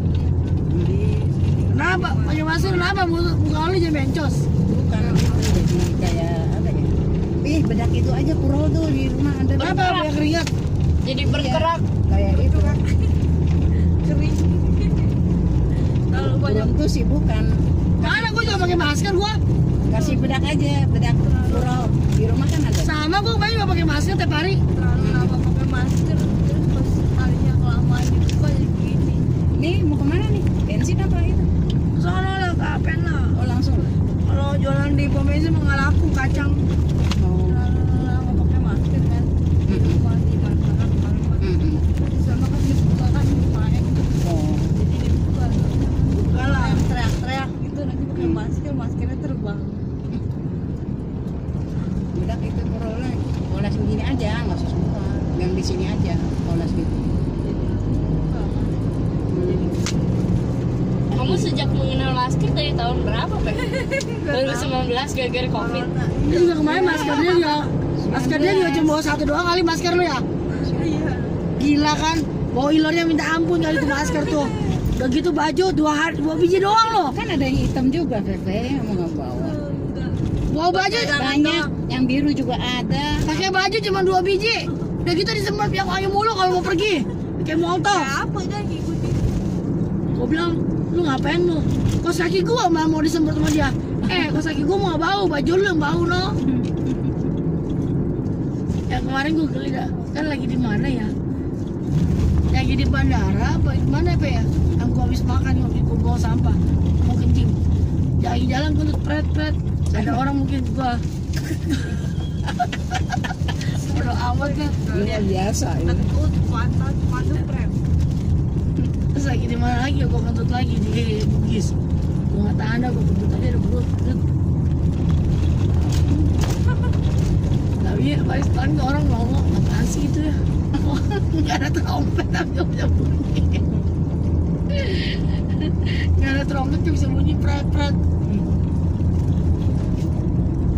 Kenapa? Pakai masker kenapa? Muka muka lu jadi bencos. Bukan, itu jadi kayak apa ya? Ih, bedak itu aja kurol tuh di rumah ada. Kenapa banyak keringat? Jadi bergerak. Kayak itu kan. Kering. Kalau banyak Kurang tuh sih bukan. Mana gue juga pakai masker gue. Kasih bedak aja, bedak kurol. Di rumah kan ada. Sama gue kemarin juga pakai masker tiap hari. terlalu lama pakai masker, terus pas harinya kelamaan dibuka jadi begini. Nih, mau kemana nih? Bensin apa itu? Soalnya lah kapen lah. Oh, langsung. Kalau jualan di pom bensin mah nggak laku kacang. Oh. Terlalu lama pakai masker kan. Mm-mm. Mati masakan kemarin. Mm-mm. Di sana kan dibuka kan lumayan. Oh. Jadi dibuka. Enggak lah. Yang teriak-teriak gitu nanti pakai masker, maskernya terbang. Bedak itu kurolnya. Oles begini aja, nggak usah semua. Yang di sini aja, oles gitu. Kamu sejak mengenal masker dari tahun berapa, Pak? dua ribu sembilan belas gara-gara Covid. Ini juga kemarin maskernya juga, maskernya juga cuma bawa satu doang kali masker lu ya. Iya. Gila kan? Bawa ilernya minta ampun kali tuh masker tuh. Udah gitu baju dua hari dua biji doang loh. Kan ada yang hitam juga, Feve, mau nggak bawa. Bawa baju Banyak, yang biru juga ada. pakai baju cuma dua biji. Udah gitu disemprot yang ayo mulu kalau mau pergi. Kayak molotov. Apa dah ngikutin? Gue bilang, lu ngapain lu? Kos kaki gua mah mau disemprot sama dia. Eh, kos kaki gua mau bau, baju lu yang bau no. Ya kemarin gua geli dah. Kan lagi di mana ya? Lagi di bandara apa di mana apa ya? Yang gua habis makan waktu gua bawa sampah. Mau kencing. Lagi jalan gua tuh pret-pret. Ada orang mungkin gua. Bodo amat kan. Luar biasa ini. Kentut, pantat, pantat rem. Terus lagi di mana lagi ya gua kentut lagi di Bugis. Gua nggak tahan dah, gua kentut tadi ada perut. Tapi paling paling tuh orang ngomong apaan sih itu ya? Nggak ada trompet tapi nggak bisa bunyi. Nggak ada trompet nggak bisa bunyi pret pret.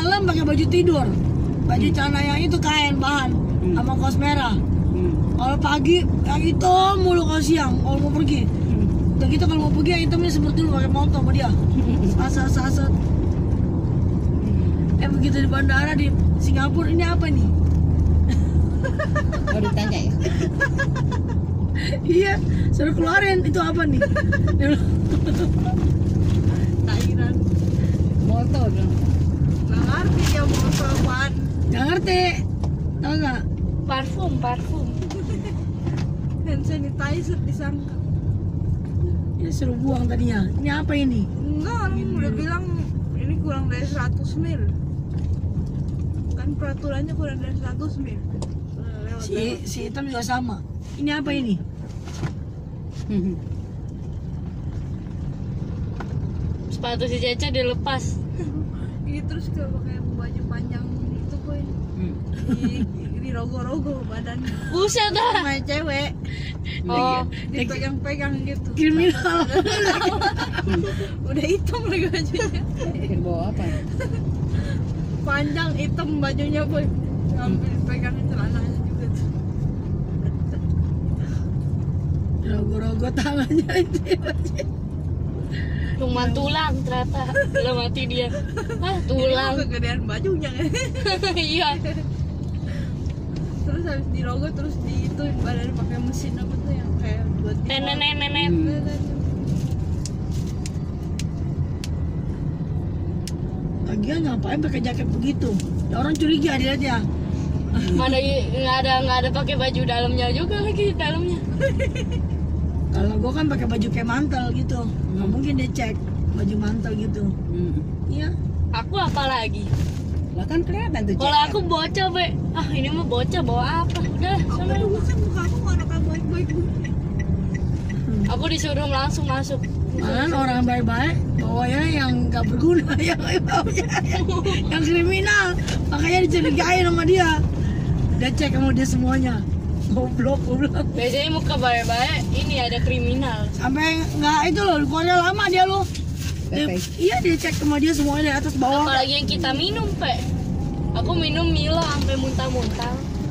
malam pakai baju tidur, baju celana yang itu kain bahan Hmm. sama kaos merah. Hmm. Kalau pagi yang hitam mulu, kalau siang kalau mau pergi. Hmm. Udah gitu kalau mau pergi yang hitamnya seperti dulu pakai motor sama dia. Asal asal. Eh begitu di bandara di Singapura, ini apa nih? Oh ditanya ya? Iya, suruh keluarin itu apa nih? Dia bilang, Thailand. Moto bilang. Nggak ngerti dia mau apaan. nggak ngerti, tau nggak? Parfum, parfum. Hand sanitizer disangka. Ini suruh buang tadinya. Ini apa ini? Enggak, orang udah bilang ini kurang dari seratus mil. Kan peraturannya kurang dari seratus mil. Lewat, Si lewat. si hitam juga sama. Ini apa ini? Hmm. Sepatu si Caca dilepas. Ini terus ke pakai baju panjang itu boy. Hmm. Di, di rogo-rogo badan. Buset dah. Sama cewek. Oh, dipegang-pegang gitu. Kriminal. Udah hitam lagi bajunya. Pikir bawa apa ya? Panjang hitam bajunya boy. Sampai pegang celananya juga tuh. Rogo-rogo tangannya itu. Cuma tulang ternyata. Dalam hati dia. Ah, tulang. Ini kegedean bajunya. Iya. Terus habis dirogo terus di itu badan pakai mesin apa tuh yang kayak buat di Nenek nenek nenek. Hmm. Lagian ngapain pakai jaket begitu? Ya orang curiga dilihat ya. Mana i- nggak ada nggak ada pakai baju dalamnya juga lagi dalamnya. Kalau gua kan pakai baju kayak mantel gitu, nggak mungkin dia cek baju mantel gitu. Hmm. Iya. Aku apa lagi? Lah kan kelihatan tuh Kalau jaket. aku bocah be, ah ini mah bocah bawa apa? Udah Aku sama. juga kan muka aku nggak ada kayak baik-baik. Aku disuruh langsung masuk. Malah orang baik-baik bawanya yang nggak berguna, yang bawanya yang, yang kriminal, makanya dicurigain sama dia. Dia cek sama dia semuanya. Goblok, goblok. Biasanya muka baik-baik, ini ada kriminal. Sampai nggak itu loh, keluarnya lama dia loh. Dia- Pepe. iya dia cek sama dia semuanya dari atas bawah. Apalagi yang kita minum pe. Aku minum Milo sampai muntah-muntah.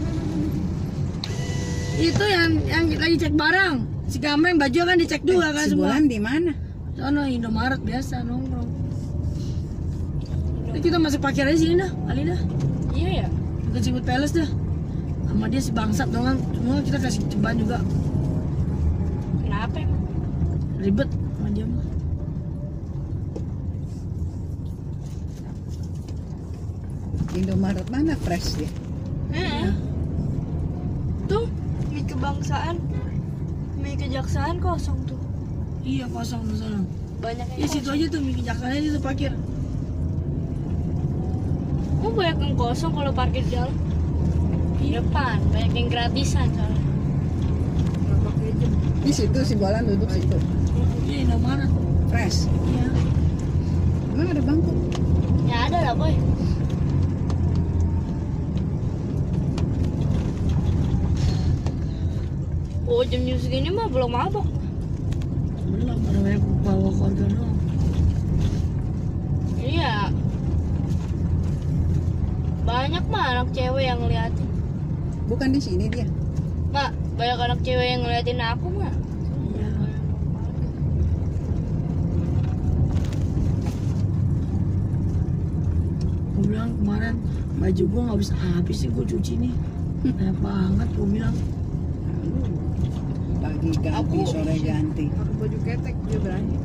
Itu yang yang lagi cek barang. Si Kamreng baju kan dicek juga kan semua. Sebulan di mana? Sono Indomaret biasa nongkrong. Ini kita masuk parkir aja sini dah, kali dah. Iya ya. Kita Cibut Palace dah. Sama dia si bangsat doang, semua kita kasih ceban juga. Kenapa emang? Ribet sama dia mah. Indomaret mana fresh dia? Heeh. Tuh, mie kebangsaan, mie kejaksaan kosong tuh. Iya kosong di sana. Banyak yang Ya situ kosong. aja tuh mie kejaksaan itu parkir. Oh, banyak yang kosong kalau parkir di dalam. Di depan, banyak yang gratisan soalnya. Nggak pakai jam. Di situ si Bolan duduk situ. Iya Indomaret. Fresh. Iya. Emang ada bangku? Ya ada lah boy. Oh jam jam segini mah belum mabok. Belum ada banyak bawa keluarga doang. Iya. Banyak mah anak cewek yang ngeliatin. Bukan di sini dia. Mak, banyak anak cewek yang ngeliatin aku mah. Iya. Gue bilang kemarin baju gue nggak bisa habis sih gue cuci nih. Banyak banget gue bilang. Pagi ganti, Aku- sore ganti. Pakai baju ketek dia berani.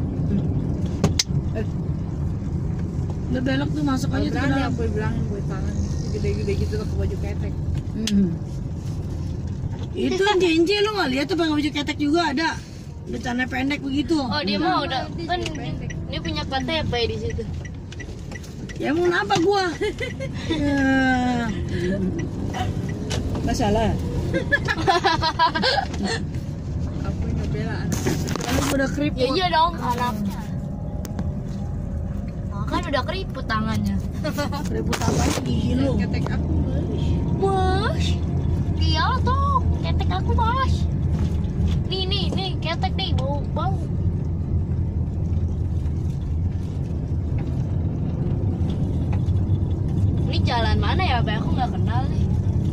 Udah belok tuh masuk aja Kalau tuh ke berani dalam. aku bilangin gue tangan gede-gede gitu pakai baju ketek. Hmm. Itu Jinji lu nggak lihat tuh pakai baju ketek juga ada. Udah celana pendek begitu. Oh dia mah udah kan dia punya K T P di situ. Ya mau kenapa gua? Ya. Masalah. Aku yang bela anak. Kalau gua udah keriput. Ya iya dong anaknya. Nah, kan udah keriput tangannya. Keriput apa gigi lu? Ketek aku. Mas, iya tuh ketek aku mas. Nih nih nih ketek nih bau bau. mana ya, Pak? Aku nggak kenal nih.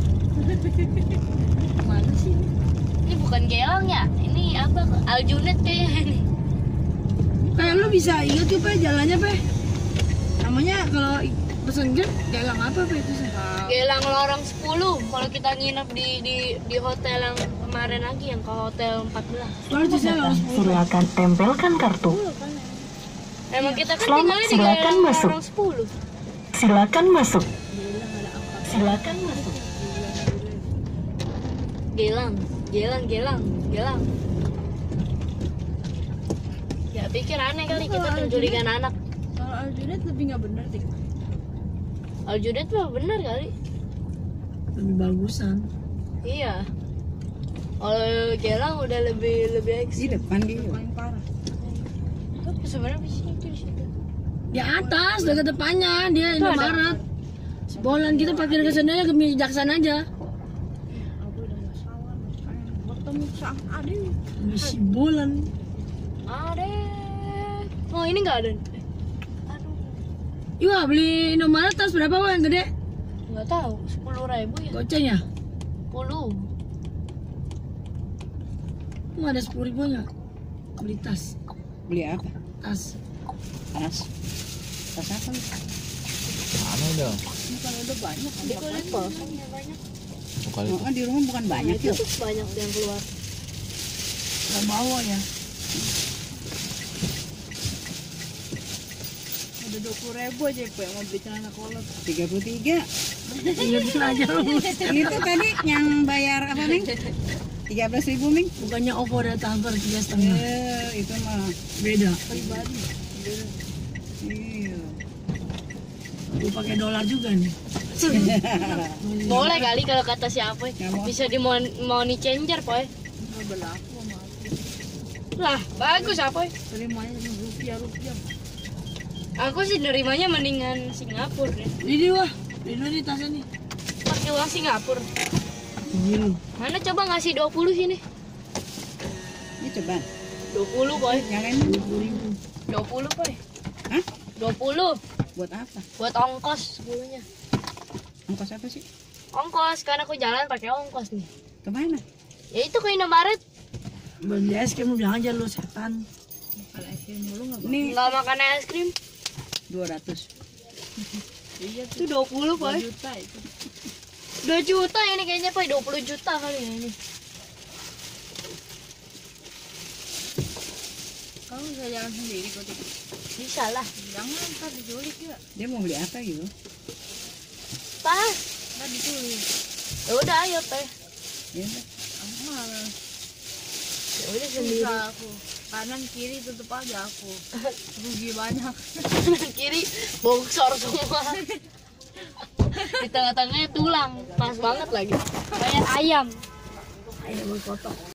Mana sih? Ini bukan Gelang ya? Ini apa? Aljunet kayaknya ini. Kayak lu bisa ingat tuh Pe jalannya Pe. Namanya kalau pesen Grab Gelang apa Pe itu sih? Gelang Lorong sepuluh. Kalau kita nginep di di di hotel yang kemarin lagi, yang ke hotel empat belas. Kalau itu saya harus Silakan tempelkan kartu. Emang kita kan Selamat, tinggalnya di silakan Gelang masuk. Lorong sepuluh. Silakan masuk. Silakan masuk. Gelang, Gelang, Gelang, Gelang. Ya pikir aneh kali kita mencurigakan anak. Kalau Aljunet lebih nggak benar deh. Aljunet mah bener kali. lebih bagusan. Iya. Kalau Gelang udah lebih lebih Di ekstrim. depan dia. Paling parah. Tapi sebenarnya di situ di situ. Di atas dekat depannya dia Itu ada. Indomaret. Sebulan kita parkir ke sana ke Jaksan aja. Aku udah nggak salah. Bertemu sang Ade. Si bulan. Ada. Oh ini nggak ada. Aduh. Iya beli Indomaret tas berapa Wak yang gede? Nggak tahu. Sepuluh ribu ya. Goceng ya? Sepuluh. Lu ada sepuluh ribunya. Beli tas. Beli apa? Tas. Tas. Tas apa? Mana udah? Ini kalau udah banyak kan. Di kulit kosong ya banyak. Bukan itu. Oh, di rumah bukan banyak Itu tuh. tuh banyak yang keluar. Gak bawa ya. Ada dua puluh ribu aja Pak yang mau beli celana kolot. tiga puluh tiga. Tinggal bisa aja lu. Itu tadi yang bayar apa, Ming? tiga belas ribu, Ming? Bukannya OVO ada transfer tiga setengah. Eh, itu mah Beda. Pribadi. iya. Gue pakai dolar juga nih. Boleh kali kalau kata siapa? Nggak mau. Bisa di mon- money changer, Poy. Nggak berlaku sama aku. Lah, bagus apa? Terimanya rupiah rupiah. Aku sih nerimanya mendingan Singapura deh. Ini wah. Ini nih tasnya nih. Pakai uang Singapura. Ini. Mana coba ngasih dua puluh sini? Ini coba. dua puluh, Poy. Nyalain dua puluh, Poy. Hah? dua puluh Buat apa? buat ongkos sepuluhnya. Ongkos apa sih? Ongkos, karena aku jalan pakai ongkos nih. Kemana? Ya itu ke Indomaret. Beli es krim lu bilang aja lu setan. Kalau es krim dulu nggak Ini Nggak makan es krim. dua ratus. Iya Itu dua puluh, dua Poy. juta itu. dua juta ini kayaknya, Poy. dua puluh juta kali ya ini. Kamu bisa jalan sendiri kok tidak? Bisa lah. Jangan ntar diculik ya. Dia mau beli apa gitu? Pas. Ntar diculik. Ya udah, ayo, Teh. Ya udah. Aku malas. Ya udah sendiri. Susah aku. Kanan kiri tutup aja aku. Rugi banyak. Kanan kiri bongsor semua. Di tengah-tengahnya tulang, pas banget lagi. Kayak ayam. Ayo gue foto.